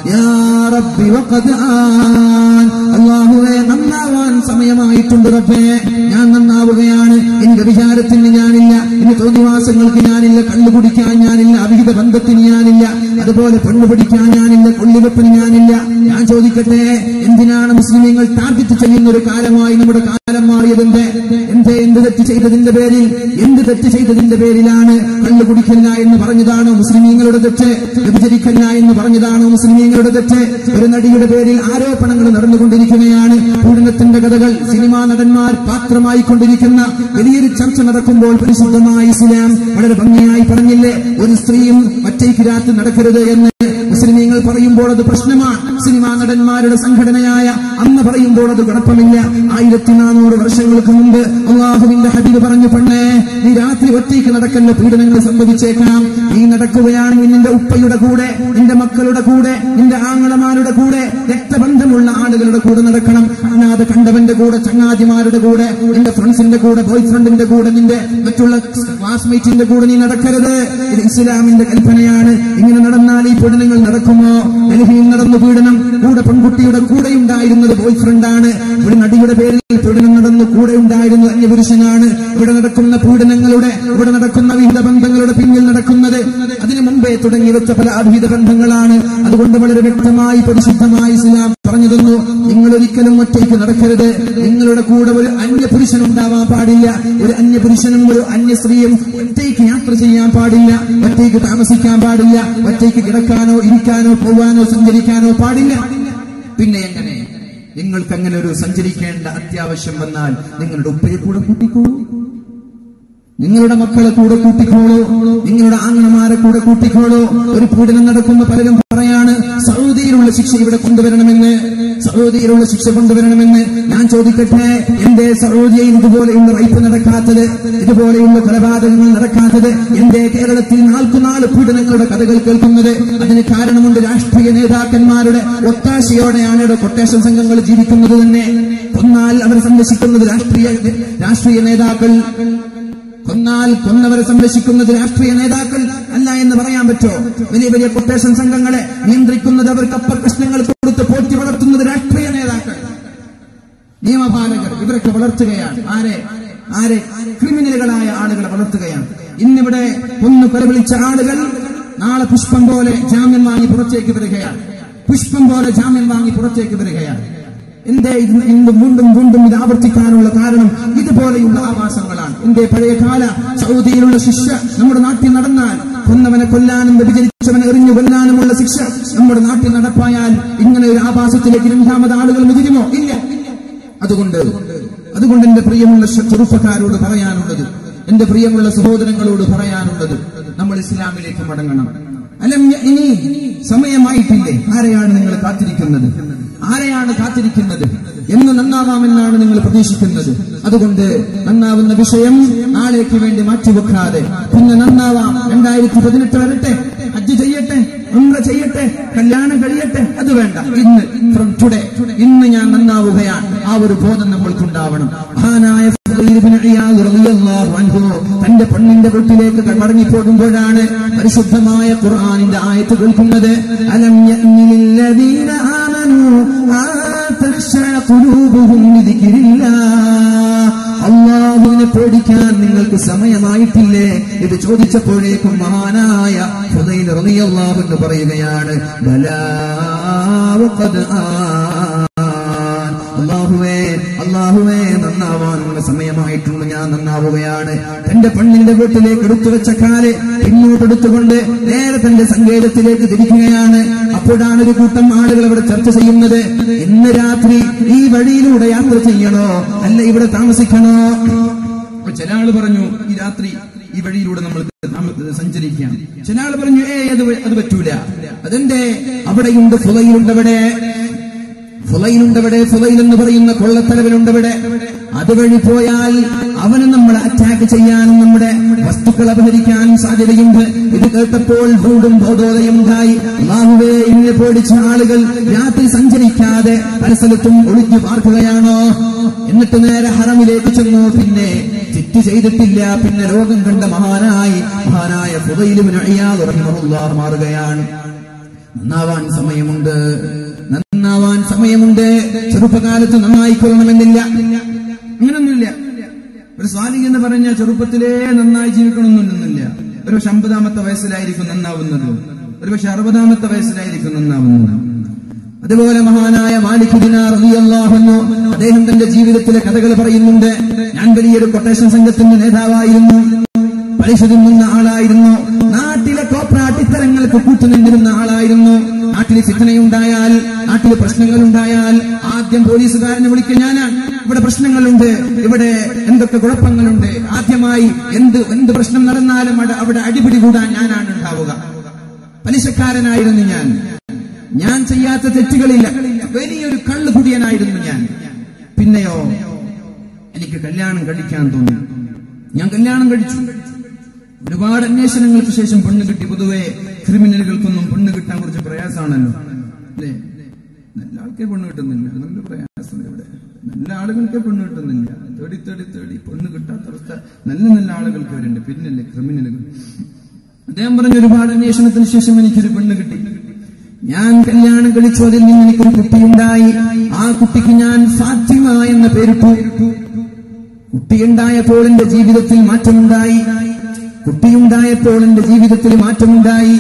യാ റബ്ബി വഖദ് ആൻ, അല്ലാഹുവേ നന്നാവാൻ സമയമായിട്ടുണ്ട് റബ്ബേ, ഞാൻ നന്നാവുകയാണ്. ഇനി വ്യഭിചാരത്തിന് ഞാനില്ല, ഇനി തോന്നിവാസങ്ങൾക്ക് ഞാനില്ല, കള്ളു കുടിക്കാൻ ഞാനില്ല, അവിഹിത ബന്ധത്തിന് ഞാനില്ല, അതുപോലെ പെണ്ണു പിടിക്കാൻ ഞാനില്ല, കൊള്ളിവെപ്പിന് ഞാനില്ല. ഞാൻ ചോദിക്കട്ടെ, എന്തിനാണ് മുസ്ലിമീങ്ങൾ ടാർഗറ്റ് ചെയ്യുന്ന ഒരു കാലമായി നമ്മുടെ കാലം മാറിയതിന്റെ എന്തേ എന്ത് തെറ്റ് ചെയ്തതിന്റെ പേരിൽ എന്ത് തെറ്റ് ചെയ്തതിന്റെ പേരിലാണ്? കള്ളു കുടിക്കില്ല എന്ന് പറഞ്ഞതാണോ മുസ്ലിമീങ്ങളുടെ തെറ്റ്? വ്യഭിചരിക്കില്ല എന്ന് പറഞ്ഞതാണോ മുസ്ലിമീങ്ങളുടെ തെറ്റ്? ഒരു നടിയുടെ പേരിൽ ആരോപണങ്ങൾ നടന്നുകൊണ്ടിരിക്കുകയാണ്. പീഡനത്തിന്റെ കഥകൾ സിനിമാ നടന്മാർ പാത്രമായി കൊണ്ടിരിക്കുന്ന വലിയൊരു ചർച്ച നടക്കുമ്പോൾ പരിശുദ്ധമായ ഇസ്ലാം വളരെ ഭംഗിയായി പറഞ്ഞില്ലേ, ഒരു സ്ത്രീയും മറ്റേക്ക് രാത്രി നടക്കരുത് എന്ന് മുസ്ലിമീങ്ങൾ പറയുമ്പോൾ അത് പ്രശ്നമാണ്. സിനിമാ നടന്മാരുടെ സംഘടനയായ അന്ന് പറയുമ്പോൾ അത് കുഴപ്പമില്ല. ആയിരത്തി നാനൂറ് വർഷങ്ങൾക്ക് മുമ്പ് അള്ളാഹുവിന്റെ ഹബീബ് പറഞ്ഞു, പെണ്ണേ നീ രാത്രി ഒറ്റയ്ക്ക് നടക്കല്ല, പീഡനങ്ങൾ സംഭവിച്ചേക്കാം. നീ നടക്കുകയാണെങ്കിൽ നിന്റെ ഉപ്പയുടെ കൂടെ, നിന്റെ മക്കളുടെ കൂടെ, നിന്റെ ആങ്ങളമാരുടെ കൂടെ, രക്തബന്ധമുള്ള ആളുകളുടെ കൂടെ നടക്കണം. അല്ലാതെ കണ്ടവന്റെ കൂടെ, ചങ്ങാതിമാരുടെ കൂടെ, നിന്റെ ഫ്രണ്ട്സിന്റെ കൂടെ, ബോയ് ഫ്രണ്ടിന്റെ കൂടെ, നിന്റെ മറ്റുള്ള ക്ലാസ്മേറ്റിന്റെ കൂടെ നീ നടക്കരുത്. ഇത് ഇസ്ലാമിന്റെ കൽപ്പനയാണ്. ഇങ്ങനെ നടന്നാൽ ഈ പീഡനങ്ങൾ നടക്കുമോ? ഡൽഹിയിൽ നടന്നു പീഡനം, കൂടെ പെൺകുട്ടിയുടെ കൂടെ ഉണ്ടായിരുന്നത് ബോയ് ഫ്രണ്ടാണ്. ഒരു നടിയുടെ പേരിൽ പീഡനം നടന്നു, കൂടെ ഉണ്ടായിരുന്നത് അന്യപുരുഷനാണ്. ഇവിടെ നടക്കുന്ന പീഡനങ്ങളുടെ, ഇവിടെ നടക്കുന്ന വിഹിത ബന്ധങ്ങളുടെ പിന്നിൽ നടക്കുന്നത് അതിനു മുമ്പേ തുടങ്ങി വെച്ച പല അഭിഹിത ബന്ധങ്ങളാണ്. അതുകൊണ്ട് വളരെ വ്യക്തമായി പരിശുദ്ധമായി ഇസ്ലാം പറഞ്ഞു തന്നു, നിങ്ങൾ ഒരിക്കലും ഒറ്റയ്ക്ക് നടക്കരുത്. നിങ്ങളുടെ കൂടെ ഒരു അന്യപുരുഷൻ ഉണ്ടാവാൻ പാടില്ല. ഒരു അന്യപുരുഷനും ഒരു അന്യ സ്ത്രീയും ഒറ്റയ്ക്ക് യാത്ര ചെയ്യാൻ പാടില്ല, ഒറ്റയ്ക്ക് താമസിക്കാൻ പാടില്ല, ഒറ്റയ്ക്ക് കിടക്കാനോ ഇരിക്കാനോ പോവാനോ സഞ്ചരിക്കാനോ പാടില്ല. പിന്നെ എങ്ങനെ നിങ്ങൾക്ക് അങ്ങനെ ഒരു സഞ്ചരിക്കേണ്ട അത്യാവശ്യം വന്നാൽ നിങ്ങളുടെ ഉപ്പയെ കൂടെ കൂട്ടിക്കോളൂ, നിങ്ങളുടെ മക്കളെ കൂടെ കൂട്ടിക്കോളൂ, നിങ്ങളുടെ ആങ്ങളമാരെ കൂടെ കൂട്ടിക്കോളൂ. ഒരു പീഡനം നടക്കുമ്പോൾ പലരും പറയാണ് സൗദിയിലുള്ള ശിക്ഷ ഇവിടെ കൊണ്ടുവരണമെന്ന്, സൗദിയിലുള്ള ശിക്ഷ കൊണ്ടുവരണമെന്ന്. ഞാൻ ചോദിക്കട്ടെ, എന്തേ സൗദിയിൽ ഇതുപോലെയുള്ള റൈപ്പ് നടക്കാത്തത്, ഇതുപോലെയുള്ള കൊലപാതകങ്ങൾ നടക്കാത്തത്? എന്തേ കേരളത്തിൽ നാൽക്കുനാല് പീഡനങ്ങളുടെ കഥകൾ കേൾക്കുന്നത്? അതിന് കാരണമുണ്ട്, രാഷ്ട്രീയ നേതാക്കന്മാരുടെ ഒത്താശയോടെയാണ് ഇവിടെ കൊട്ടേഷൻ സംഘങ്ങൾ ജീവിക്കുന്നത് തന്നെ. കൊന്നാൽ അവരെ സംരക്ഷിക്കുന്നത് രാഷ്ട്രീയ രാഷ്ട്രീയ നേതാക്കൾ, കൊന്നാൽ കൊന്നവരെ സംരക്ഷിക്കുന്നത് രാഷ്ട്രീയ നേതാക്കൾ അല്ല എന്ന് പറയാൻ പറ്റുമോ? വലിയ വലിയ കൊട്ടേഷൻ സംഘങ്ങളെ നിയന്ത്രിക്കുന്നത്, അവർക്ക് അപ്പർ പ്രശ്നങ്ങൾ കൊടുത്ത് പോറ്റി വളർത്തുന്നത് രാഷ്ട്രീയ നേതാക്കൾ, നിയമപാലകർ. ഇവരൊക്കെ വളർത്തുകയാണ് ആരെ? ആരെ? ക്രിമിനലുകളായ ആളുകളെ വളർത്തുകയാണ്. ഇന്നിവിടെ ഒന്ന് കൊലവിളിച്ച ആളുകൾ നാളെ പുഷ്പം പോലെ ജാമ്യം വാങ്ങി പുറത്തേക്ക് വരികയാണ്, പുഷ്പം പോലെ ജാമ്യം വാങ്ങി പുറത്തേക്ക് വരികയാണ്. എന്തേ ഇന്ന് വീണ്ടും വീണ്ടും ഇത് ആവർത്തിക്കാനുള്ള കാരണം ഇതുപോലെയുള്ള ആവാസങ്ങളാണ്. എന്തേ പഴയകാല സൗദിയിലുള്ള ശിക്ഷ നമ്മുടെ നാട്ടിൽ നടന്നാൽ, കൊന്നവനെ കൊല്ലാനും വ്യഭിചരിച്ചവനെ എറിഞ്ഞു കൊല്ലാനുമുള്ള ശിക്ഷ നമ്മുടെ നാട്ടിൽ നടപ്പായാൽ ഇങ്ങനെ ഒരു ആവാസത്തിലേക്ക് രണ്ടാമത് ആളുകൾ മുതിരുമോ? ഇല്ല. അതുകൊണ്ട് അതുകൊണ്ട് എന്റെ പ്രിയമുള്ള ചെറുപ്പക്കാരോട് പറയാനുള്ളത്, എന്റെ പ്രിയമുള്ള സഹോദരങ്ങളോട് പറയാനുള്ളത്, നമ്മൾ ഇസ്ലാമിലേക്ക് മടങ്ങണം. അലം ഇനി സമയമായിട്ടില്ലേ? ആരെയാണ് നിങ്ങൾ കാത്തിരിക്കുന്നത്? ആരെയാണ് കാത്തിരിക്കുന്നത്? എന്ന് നന്നാവാമെന്നാണ് നിങ്ങൾ പ്രതീക്ഷിക്കുന്നത്. അതുകൊണ്ട് നന്നാവുന്ന വിഷയം നാളേക്ക് വേണ്ടി മാറ്റിവെക്കാതെ പിന്നെ നന്നാവാം. രണ്ടായിരത്തി പതിനെട്ട് വരട്ടെ, ഹജ്ജ് ചെയ്യട്ടെ, ഉംറ ചെയ്യട്ടെ, കല്യാണം കഴിയട്ടെ, അത് വേണ്ട. ഇന്ന് ഫ്രം ടുഡേ, ഇന്ന് ഞാൻ നന്നാവുകയാണ്. ആ ഒരു ബോധം നമ്മൾക്കുണ്ടാവണം. മഹാനായ തന്റെ പെണ്ണിന്റെ വീട്ടിലേക്ക് മടങ്ങിപ്പോകുമ്പോഴാണ് പരിശുദ്ധമായ ഖുർആനിന്റെ ആയത്ത് കേൾക്കുന്നത്. അലം യഅ്നിലില്ലദീന ആമനൂ ആ തഖ്ശഅ ഖുലൂബുഹും ലിദിക്രില്ലാഹ്. അല്ലാഹുവിനെ പേടിക്കാൻ നിങ്ങൾക്ക് സമയമായിട്ടില്ലേ? ഇത് ചോദിച്ചപ്പോഴേക്കും മഹാനായ ഫുദൈൽ റളിയല്ലാഹു അൻഹു പറയുകയാണ്, ബലാ വഖദ് ആൻ. അല്ലാഹുവേ അല്ലാഹുവേ നന്നാവാനുള്ള സമയമായിട്ടുണ്ട്, ഞാൻ നന്നാവുകയാണ്. തന്റെ പെണ്ണിന്റെ വീട്ടിലേക്ക് എടുത്തു വെച്ച കാല് പിന്നോട്ടെടുത്തുകൊണ്ട് നേരെ തന്റെ സങ്കേതത്തിലേക്ക് തിരിക്കുകയാണ്. അപ്പോഴാണ് ഒരു കൂട്ടം ആളുകൾ ഇവിടെ ചർച്ച ചെയ്യുന്നത്, ഇന്ന് രാത്രി ഈ വഴിയിലൂടെ യാത്ര ചെയ്യണോ അല്ല ഇവിടെ താമസിക്കണോ? ചില ആള് പറഞ്ഞു ഈ രാത്രി ഈ വഴിയിലൂടെ നമ്മൾ സഞ്ചരിക്കാം. ചില ആള് പറഞ്ഞു ഏ അത് അത് പറ്റൂല. അതെന്റെ അവിടെയുണ്ട്, ഫുളയിലുണ്ടവിടെ, ഫുളയിലുണ്ടവിടെ, ഫുളയിൽ എന്ന് പറയുന്ന കൊള്ളത്തലവനുണ്ടവിടെ. അതുവഴി പോയാൽ അവന് നമ്മളെ അറ്റാക്ക് ചെയ്യാനും നമ്മുടെ വസ്തുക്കൾ അപഹരിക്കാനും സാധ്യതയുണ്ട്. ഇത് കേട്ടപ്പോൾ വീണ്ടും ബോധോദയം ഉണ്ടായി. അല്ലാഹുവേ, ഇങ്ങനെ പേടിച്ച ആളുകൾ രാത്രി സഞ്ചരിക്കാതെ പല സ്ഥലത്തും ഒളിഞ്ഞു പാർക്കുകയാണോ? എന്നിട്ട് നേരെ ഹറമിലേക്ക് ചെന്നു. പിന്നെ തെറ്റ് ചെയ്തിട്ടില്ല, പിന്നെ ലോകം കണ്ട മഹാനായി മഹാനായ ഫുദൈൽ ഇബ്നു ഇയാദ് റഹിമഹുല്ലാഹ് മാറുകയാണ്. നന്നാവാൻ സമയമുണ്ട്, നന്നാവാൻ സമയമുണ്ട്. ചെറുപ്പകാലത്ത് നന്നായിക്കൊള്ളണമെന്നില്ല, അങ്ങനൊന്നുമില്ല. ഒരു സ്വാലിഹ് എന്ന് പറഞ്ഞാൽ ചെറുപ്പത്തിലേ നന്നായി ജീവിക്കണമെന്നൊന്നുമില്ല. ഒരു പക്ഷെ അമ്പതാമത്തെ വയസ്സിലായിരിക്കും നന്നാവുന്നത്, ഒരു പക്ഷെ അറുപതാമത്തെ വയസ്സിലായിരിക്കും നന്നാവുന്നത്. അതുപോലെ മഹാനായ മാലിക് ദിനാർ റളിയല്ലാഹു അൻഹു അദ്ദേഹം തന്റെ ജീവിതത്തിലെ കഥകൾ പറയുന്നുണ്ട്. ഞാൻ വലിയൊരു കൊട്ടേഷൻ സംഘത്തിന്റെ നേതാവായിരുന്നു, പലിശ തിന്നുന്ന ആളായിരുന്നു, നാട്ടിലെ കോപ്രാട്ടിത്തരങ്ങൾക്ക് കൂട്ടുനിന്നിരുന്ന ആളായിരുന്നു. നാട്ടിൽ ഫിത്നയുണ്ടായാൽ, നാട്ടിൽ പ്രശ്നങ്ങൾ ഉണ്ടായാൽ ആദ്യം പോലീസുകാരനെ വിളിക്കുക ഞാനാണ്. ഇവിടെ പ്രശ്നങ്ങളുണ്ട്, ഇവിടെ എന്തൊക്കെ കുഴപ്പങ്ങളുണ്ട്, ആദ്യമായി എന്ത് എന്ത് പ്രശ്നം നടന്നാലും അവിടെ അടിപിടി കൂടാൻ ഞാനാണ് ഉണ്ടാവുക. പലിശക്കാരനായിരുന്നു ഞാൻ, ഞാൻ ചെയ്യാത്ത തെറ്റുകളില്ല, വലിയൊരു കള്ളുകുടിയനായിരുന്നു ഞാൻ. പിന്നെയോ എനിക്ക് കല്യാണം കഴിക്കാൻ തോന്നി, ഞാൻ കല്യാണം കഴിച്ചു. ഒരുപാട് അന്വേഷണങ്ങൾക്ക് ശേഷം പെണ്ണ് കിട്ടി. പൊതുവെ ക്രിമിനലുകൾക്കൊന്നും പെണ്ണ് കിട്ടാൻ കുറച്ച് പ്രയാസമാണല്ലോ, അല്ലേ? നല്ല ആൾക്കേ പെണ്ണ് കിട്ടുന്നില്ല, നല്ല പ്രയാസം. ഇവിടെ നല്ല ആളുകൾക്കേ പെണ്ണ് കിട്ടുന്നില്ല, തേടി തേടി തേടി പെണ്ണ് കിട്ടാത്ത അവസ്ഥ നല്ല നല്ല ആളുകൾക്ക് വരുന്നുണ്ട്, പിന്നല്ലേ ക്രിമിനലുകൾ. അദ്ദേഹം പറഞ്ഞ ഒരുപാട് അന്വേഷണത്തിന് ശേഷം എനിക്കൊരു പെണ്ണ് കിട്ടി. ഞാൻ കല്യാണം കഴിച്ചു, അതിൽ നിന്ന് എനിക്കൊരു കുട്ടിയുണ്ടായി. ആ കുട്ടിക്ക് ഞാൻ ഫാത്തിമ എന്ന പേരിട്ടു. കുട്ടിയുണ്ടായപ്പോൾ എന്റെ ജീവിതത്തിൽ മാറ്റമുണ്ടായി, കുട്ടിയുണ്ടായപ്പോൾ എന്റെ ജീവിതത്തിൽ മാറ്റമുണ്ടായി.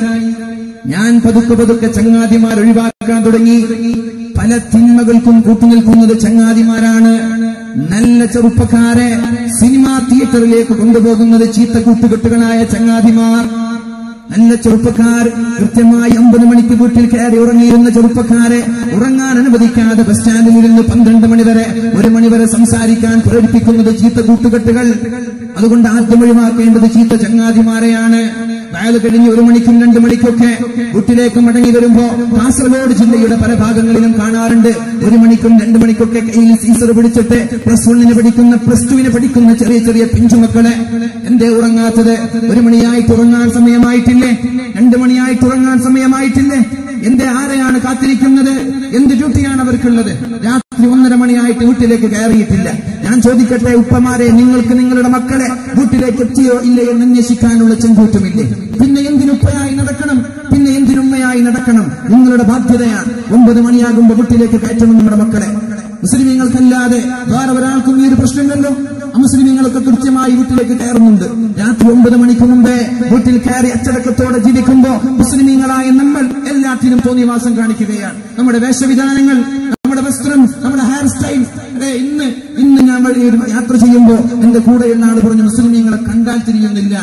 ഞാൻ പതുക്കെ പതുക്കെ ചങ്ങാതിമാർ ഒഴിവാക്കാൻ തുടങ്ങി. പല തിന്മകൾക്കും കൂട്ടുനിൽക്കുന്നത് ചങ്ങാതിമാരാണ്. നല്ല ചെറുപ്പക്കാരെ സിനിമാ തിയേറ്ററിലേക്ക് കൊണ്ടുപോകുന്നത് ചീത്ത കൂട്ടുകെട്ടുകളായ ചങ്ങാതിമാർ. നല്ല ചെറുപ്പക്കാർ കൃത്യമായി അമ്പത് മണിക്ക് വീട്ടിൽ കയറി ഉറങ്ങിയിരുന്ന ചെറുപ്പക്കാരെ ഉറങ്ങാൻ അനുവദിക്കാതെ ബസ് സ്റ്റാൻഡിൽ ഇരുന്ന് പന്ത്രണ്ട് മണിവരെ ഒരു മണിവരെ സംസാരിക്കാൻ പ്രേരിപ്പിക്കുന്നത് ചീത്ത കൂട്ടുകെട്ടുകൾ. അതുകൊണ്ട് ആദ്യം ഒഴിവാക്കേണ്ടത് ചീത്ത ചങ്ങാതിമാരെയാണ്. വയല് കഴിഞ്ഞ് ഒരു മണിക്കും രണ്ടു മണിക്കൊക്കെ വീട്ടിലേക്ക് മടങ്ങി വരുമ്പോ കാസർഗോഡ് ജില്ലയുടെ പല ഭാഗങ്ങളിലും കാണാറുണ്ട്. ഒരു മണിക്കും രണ്ടു മണിക്കൊക്കെ കയ്യിൽ സീസർ പിടിച്ചിട്ട് പ്ലസ് വണ്ണിന് പഠിക്കുന്ന പ്ലസ് ടുവിന് പഠിക്കുന്ന ചെറിയ ചെറിയ പിഞ്ചുമക്കളെ, എന്തേ ഉറങ്ങാത്തത്? ഒരു മണിയായിട്ട് ഉറങ്ങാൻ സമയമായിട്ടില്ലേ? രണ്ടു മണിയായിട്ട് ഉറങ്ങാൻ സമയമായിട്ടില്ലേ? എന്റെ ആരെയാണ് കാത്തിരിക്കുന്നത്? എന്ത് ഡ്യൂട്ടിയാണ് അവർക്കുള്ളത്? രാത്രി ഒന്നര മണിയായിട്ട് വീട്ടിലേക്ക് കയറിയിട്ടില്ല. ഞാൻ ചോദിക്കട്ടെ ഉപ്പമാരെ, നിങ്ങൾക്ക് നിങ്ങളുടെ മക്കളെ വീട്ടിലേക്ക് എത്തിയോ ഇല്ലയോ എന്ന് അന്വേഷിക്കാനുള്ള ചെങ്കൂറ്റമില്ലേ? പിന്നെ എന്തിനുപ്പയായി നടക്കണം? പിന്നെ എന്തിനുമ്മയായി നടക്കണം? നിങ്ങളുടെ ബാധ്യതയാണ്. ഒമ്പത് മണിയാകുമ്പോ വീട്ടിലേക്ക് കയറ്റണം നമ്മുടെ മക്കളെ. മുസ്ലിമീങ്ങൾക്കല്ലാതെ വേറെ ഒരാൾക്കും ഈ ഒരു പ്രശ്നമല്ലോ. അമുസ്ലിമീങ്ങളൊക്കെ കൃത്യമായി വീട്ടിലേക്ക് കയറുന്നുണ്ട്. രാത്രി ഒമ്പത് മണിക്ക് മുമ്പേ വീട്ടിൽ കയറി അച്ചടക്കത്തോടെ ജീവിക്കുമ്പോ മുസ്ലിമീങ്ങളായ നമ്മൾ എല്ലാറ്റിനും തോന്നിവാസം കാണിക്കുകയാണ്. നമ്മുടെ വേഷവിധാനങ്ങൾ, നമ്മുടെ വസ്ത്രം, നമ്മുടെ ഹെയർ സ്റ്റൈൽ. അതെ, ഇന്ന് ഇന്ന് ഞാൻ യാത്ര ചെയ്യുമ്പോ എന്റെ കൂടെയുള്ള ആള് പറഞ്ഞു, മുസ്ലിമീങ്ങളെ കണ്ടാൽ തിരിയുന്നില്ല,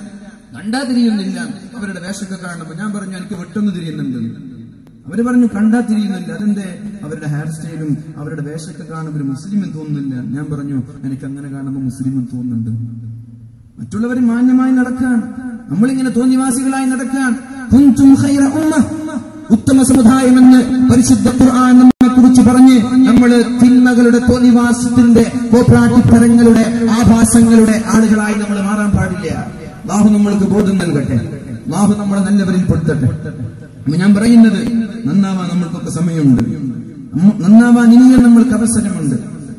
കണ്ടാ തിരിയുന്നില്ല അവരുടെ വേഷമൊക്കെ കാണുമ്പോ. ഞാൻ പറഞ്ഞു, എനിക്ക് വെട്ടൊന്ന് തിരിയുന്നുണ്ട്. അവര് പറഞ്ഞു കണ്ടാ തിരിയുന്നില്ല. അതെന്തേ? അവരുടെ ഹെയർ സ്റ്റൈലും അവരുടെ വേഷമൊക്കെ കാണുമ്പോൾ മുസ്ലിമും തോന്നുന്നില്ല. ഞാൻ പറഞ്ഞു, എനിക്ക് അങ്ങനെ കാണുമ്പോൾ മുസ്ലിമും തോന്നുന്നുണ്ട്. മറ്റുള്ളവർ മാന്യമായി നടക്കാൻ, നമ്മളിങ്ങനെ തോന്നിവാസികളായി നടക്കാൻ. കുന്തും ഖൈറ ഉമ്മ, ഉത്തമ സമുദായമെന്ന് പരിശുദ്ധ ഖുർആൻ നമ്മെ കുറിച്ച് പറഞ്ഞ് നമ്മൾ തിന്മകളുടെ തോന്നിവാസത്തിന്റെ കോപ്രാട്ടിത്തരങ്ങളുടെ ആഭാസങ്ങളുടെ ആളുകളായി നമ്മൾ മാറാൻ പാടില്ല. അല്ലാഹു നമ്മൾക്ക് ബോധം നൽകട്ടെ, അല്ലാഹു നമ്മളെ നല്ലവരിൽ പെടുത്തട്ടെ. ഞാൻ പറയുന്നത്, നന്നാവാൻ നമ്മൾക്കൊക്കെ സമയമുണ്ട്, നന്നാവാൻ ഇനിയും നമ്മൾക്ക് അവസരമുണ്ട്.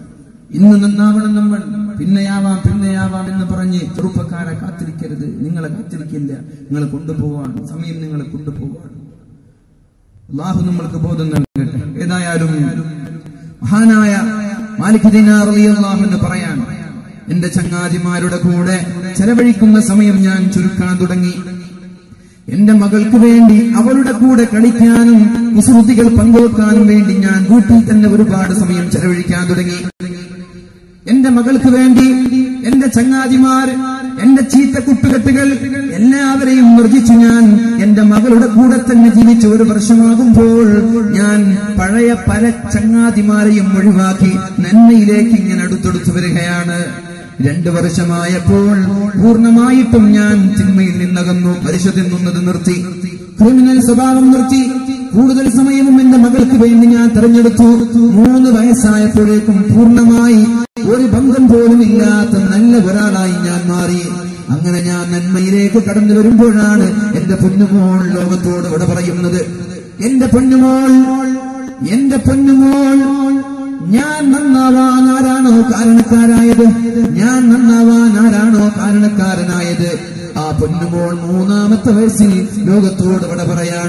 ഇന്ന് നന്നാവണം നമ്മൾ, പിന്നെയാവാം പിന്നെയാവാം എന്ന് പറഞ്ഞ് ചെറുപ്പക്കാരെ കാത്തിരിക്കരുത്. നിങ്ങളെ കാത്തിരിക്കില്ല, നിങ്ങളെ കൊണ്ടുപോവാൻ സമയം, നിങ്ങളെ കൊണ്ടുപോവാൻ. അല്ലാഹു നമ്മൾക്ക് ബോധം നൽകട്ടെ. ഏതായാലും മഹാനായ മാലിക് ദിനാർ റളിയല്ലാഹു അൻഹു പറയാൻ, എന്റെ ചങ്ങാതിമാരുടെ കൂടെ ചെലവഴിക്കുന്ന സമയം ഞാൻ ചുരുക്കാൻ തുടങ്ങി. എന്റെ മകൾക്ക് വേണ്ടി അവളുടെ കൂടെ കളിക്കാനും കുസൃതികൾ പങ്കുവെക്കാനും വേണ്ടി ഞാൻ വീട്ടിൽ തന്നെ ഒരുപാട് സമയം ചെലവഴിക്കാൻ തുടങ്ങി. എന്റെ മകൾക്ക് വേണ്ടി എന്റെ ചങ്ങാതിമാർ, എന്റെ ചീത്ത കുട്ടുകെട്ടുകൾ എല്ലാവരെയും വർജിച്ചു ഞാൻ എന്റെ മകളുടെ കൂടെ തന്നെ ജീവിച്ച ഒരു വർഷമാകുമ്പോൾ ഞാൻ പഴയ പല ചങ്ങാതിമാരെയും ഒഴിവാക്കി നന്മയിലേക്ക് ഇങ്ങനെ അടുത്തെടുത്തു വരികയാണ്. രണ്ടു വർഷമായപ്പോൾ പൂർണ്ണമായിട്ടും ഞാൻ തിന്മയിൽ നിന്നകന്നു, പരിശുദ്ധ നിന്നത് നിർത്തി, ക്രിമിനൽ സ്വഭാവം നിർത്തി. കൂടുതൽ സമയവും എന്റെ മകൾക്ക് വേണ്ടി ഞാൻ തെരഞ്ഞെടുത്തു. മൂന്ന് വയസ്സായപ്പോഴേക്കും പൂർണ്ണമായി ഒരു ബന്ധം പോലും ഇല്ലാത്ത നല്ല ഒരാളായി ഞാൻ മാറി. അങ്ങനെ ഞാൻ നന്മയിലേക്ക് കടന്നു വരുമ്പോഴാണ് എന്റെ പൊന്നുമോൾ ലോകത്തോട് ഇവിടെ പറയുന്നത്, എന്റെ പൊന്നുമോൾ, എന്റെ പൊന്നുമോൾ, ഞാൻ നന്നാവാൻ ആരാണോ കാരണക്കാരായത്, ഞാൻ നന്നാവാൻ ആരാണോ കാരണക്കാരനായത്, ആ പൊന്നുമോൾ മൂന്നാമത്തെ വയസ്സിൽ ലോകത്തോട് ഇവിടെ പറയാണ്,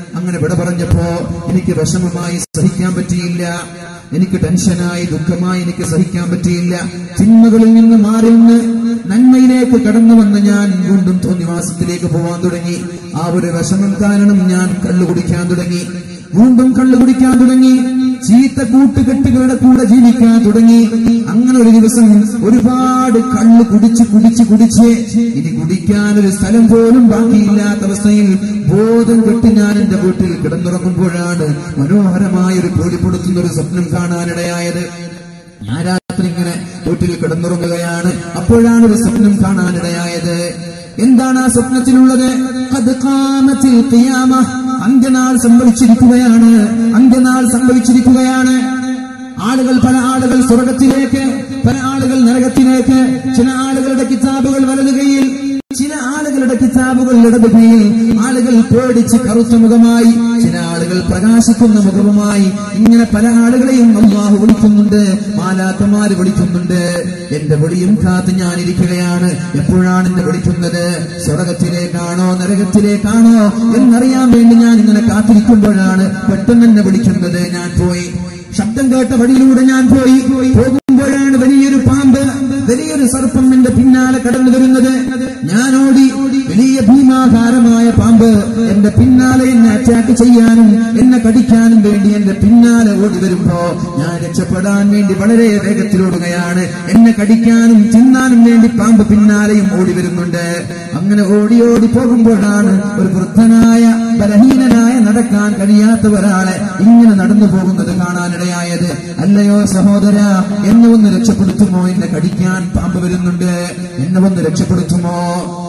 അങ്ങനെ വിട പറഞ്ഞപ്പോ എനിക്ക് വിഷമമായി സഹിക്കാൻ പറ്റിയില്ല. എനിക്ക് ടെൻഷനായി ദുഃഖമായി എനിക്ക് സഹിക്കാൻ പറ്റിയില്ല. തിന്മകളിൽ നിന്ന് മാറി നിന്ന് നന്മയിലേക്ക് കടന്നു വന്ന് ഞാൻ വീണ്ടും തോന്നിവാസത്തിലേക്ക് പോവാൻ തുടങ്ങി. ആ ഒരു വിഷമം കാരണം ഞാൻ കള്ളു കുടിക്കാൻ തുടങ്ങി. വീണ്ടും കള്ളു കുടിക്കാൻ തുടങ്ങി. ചീത്ത കൂട്ടുകെട്ടുകളുടെ കൂടെ ജീവിക്കാൻ തുടങ്ങി. അങ്ങനെ ഒരു ദിവസം ഒരുപാട് കള്ളു കുടിച്ച് കുടിച്ച് കുടിച്ച് ഇനി കുടിക്കാൻ ഒരു സ്ഥലം പോലും ബാക്കിയില്ലാത്ത അവസ്ഥയിൽ ബോധം കെട്ടി ഞാൻ എന്റെ വീട്ടിൽ കിടന്നുറങ്ങുമ്പോഴാണ് മനോഹരമായ ഒരു പേടിപ്പെടുത്തുന്ന ഒരു സ്വപ്നം കാണാനിടയായത്. ഞാൻ രാത്രി ഇങ്ങനെ വീട്ടിൽ കിടന്നുറങ്ങുകയാണ്. അപ്പോഴാണ് ഒരു സ്വപ്നം കാണാനിടയായത്. എന്താണ് ആ സ്വപ്നത്തിലുള്ളത്? ഖദ് ഖാമത്തിൽ ഖിയാമ, അന്ത്യനാൾ സംഭവിച്ചിരിക്കുകയാണ്. അന്ത്യനാൾ സംഭവിച്ചിരിക്കുകയാണ്. ആളുകൾ പല ആളുകൾ സ്വർഗത്തിലേക്ക്, പല ആളുകൾ നരകത്തിലേക്ക്. ചില ആളുകളുടെ കിതാബുകൾ വലതു കൈയിൽ, ചില ആളുകളുടെ കിതാബുകൾ ഇടതു കൈയിൽ. ആളുകൾ പേടിച്ച് കറുത്ത മുഖമായി, ചില ആളുകൾ പ്രകാശിക്കുന്ന മുഖവുമായി. ഇങ്ങനെ പല ആളുകളെയും അല്ലാഹു വിളിക്കുന്നുണ്ട്, മാലാഖമാര് വിളിക്കുന്നുണ്ട്. എന്റെ വിളിയും കാത്ത് ഞാനിരിക്കുകയാണ്. എപ്പോഴാണ് എന്നെ വിളിക്കുന്നത്? സ്വർഗത്തിലേക്കാണോ നരകത്തിലേക്കാണോ എന്നറിയാൻ വേണ്ടി ഞാൻ ഇങ്ങനെ കാത്തിരിക്കുമ്പോഴാണ് പെട്ടെന്ന് എന്നെ വിളിക്കുന്നത്. ഞാൻ പോയി, ശബ്ദം കേട്ട വഴിയിലൂടെ ഞാൻ പോയി. പോകുമ്പോഴാണ് വലിയൊരു പാമ്പ്, വലിയൊരു സർപ്പം എന്റെ പിന്നാലെ കടന്നു വരുന്നത്. ഞാൻ ഓടി. വലിയ ഭീമാകാരമായ പാമ്പ് എന്റെ പിന്നാലെ എന്നെ അറ്റാക്ക് ചെയ്യാനും എന്നെ കടിക്കാനും വേണ്ടി എന്റെ പിന്നാലെ ഓടി വരുമ്പോ ഞാൻ രക്ഷപ്പെടാൻ വേണ്ടി വളരെ വേഗത്തിലോടുകയാണ്. എന്നെ കടിക്കാനും തിന്നാനും വേണ്ടി പാമ്പ് പിന്നാലെയും ഓടി വരുന്നുണ്ട്. അങ്ങനെ ഓടി ഓടി പോകുമ്പോഴാണ് ഒരു വൃദ്ധനായ ബലഹീനനായ നടക്കാൻ കഴിയാത്ത ഒരാളെ ഇങ്ങനെ നടന്നു പോകുന്നത് കാണാനിടയായത്. അല്ലയോ സഹോദര, എന്നെ ഒന്ന് രക്ഷപ്പെടുത്തുമോ? എന്നെ കടിക്കാൻ പാമ്പ് വരുന്നുണ്ട്, എന്നെ ഒന്ന് രക്ഷപ്പെടുത്തുമോ?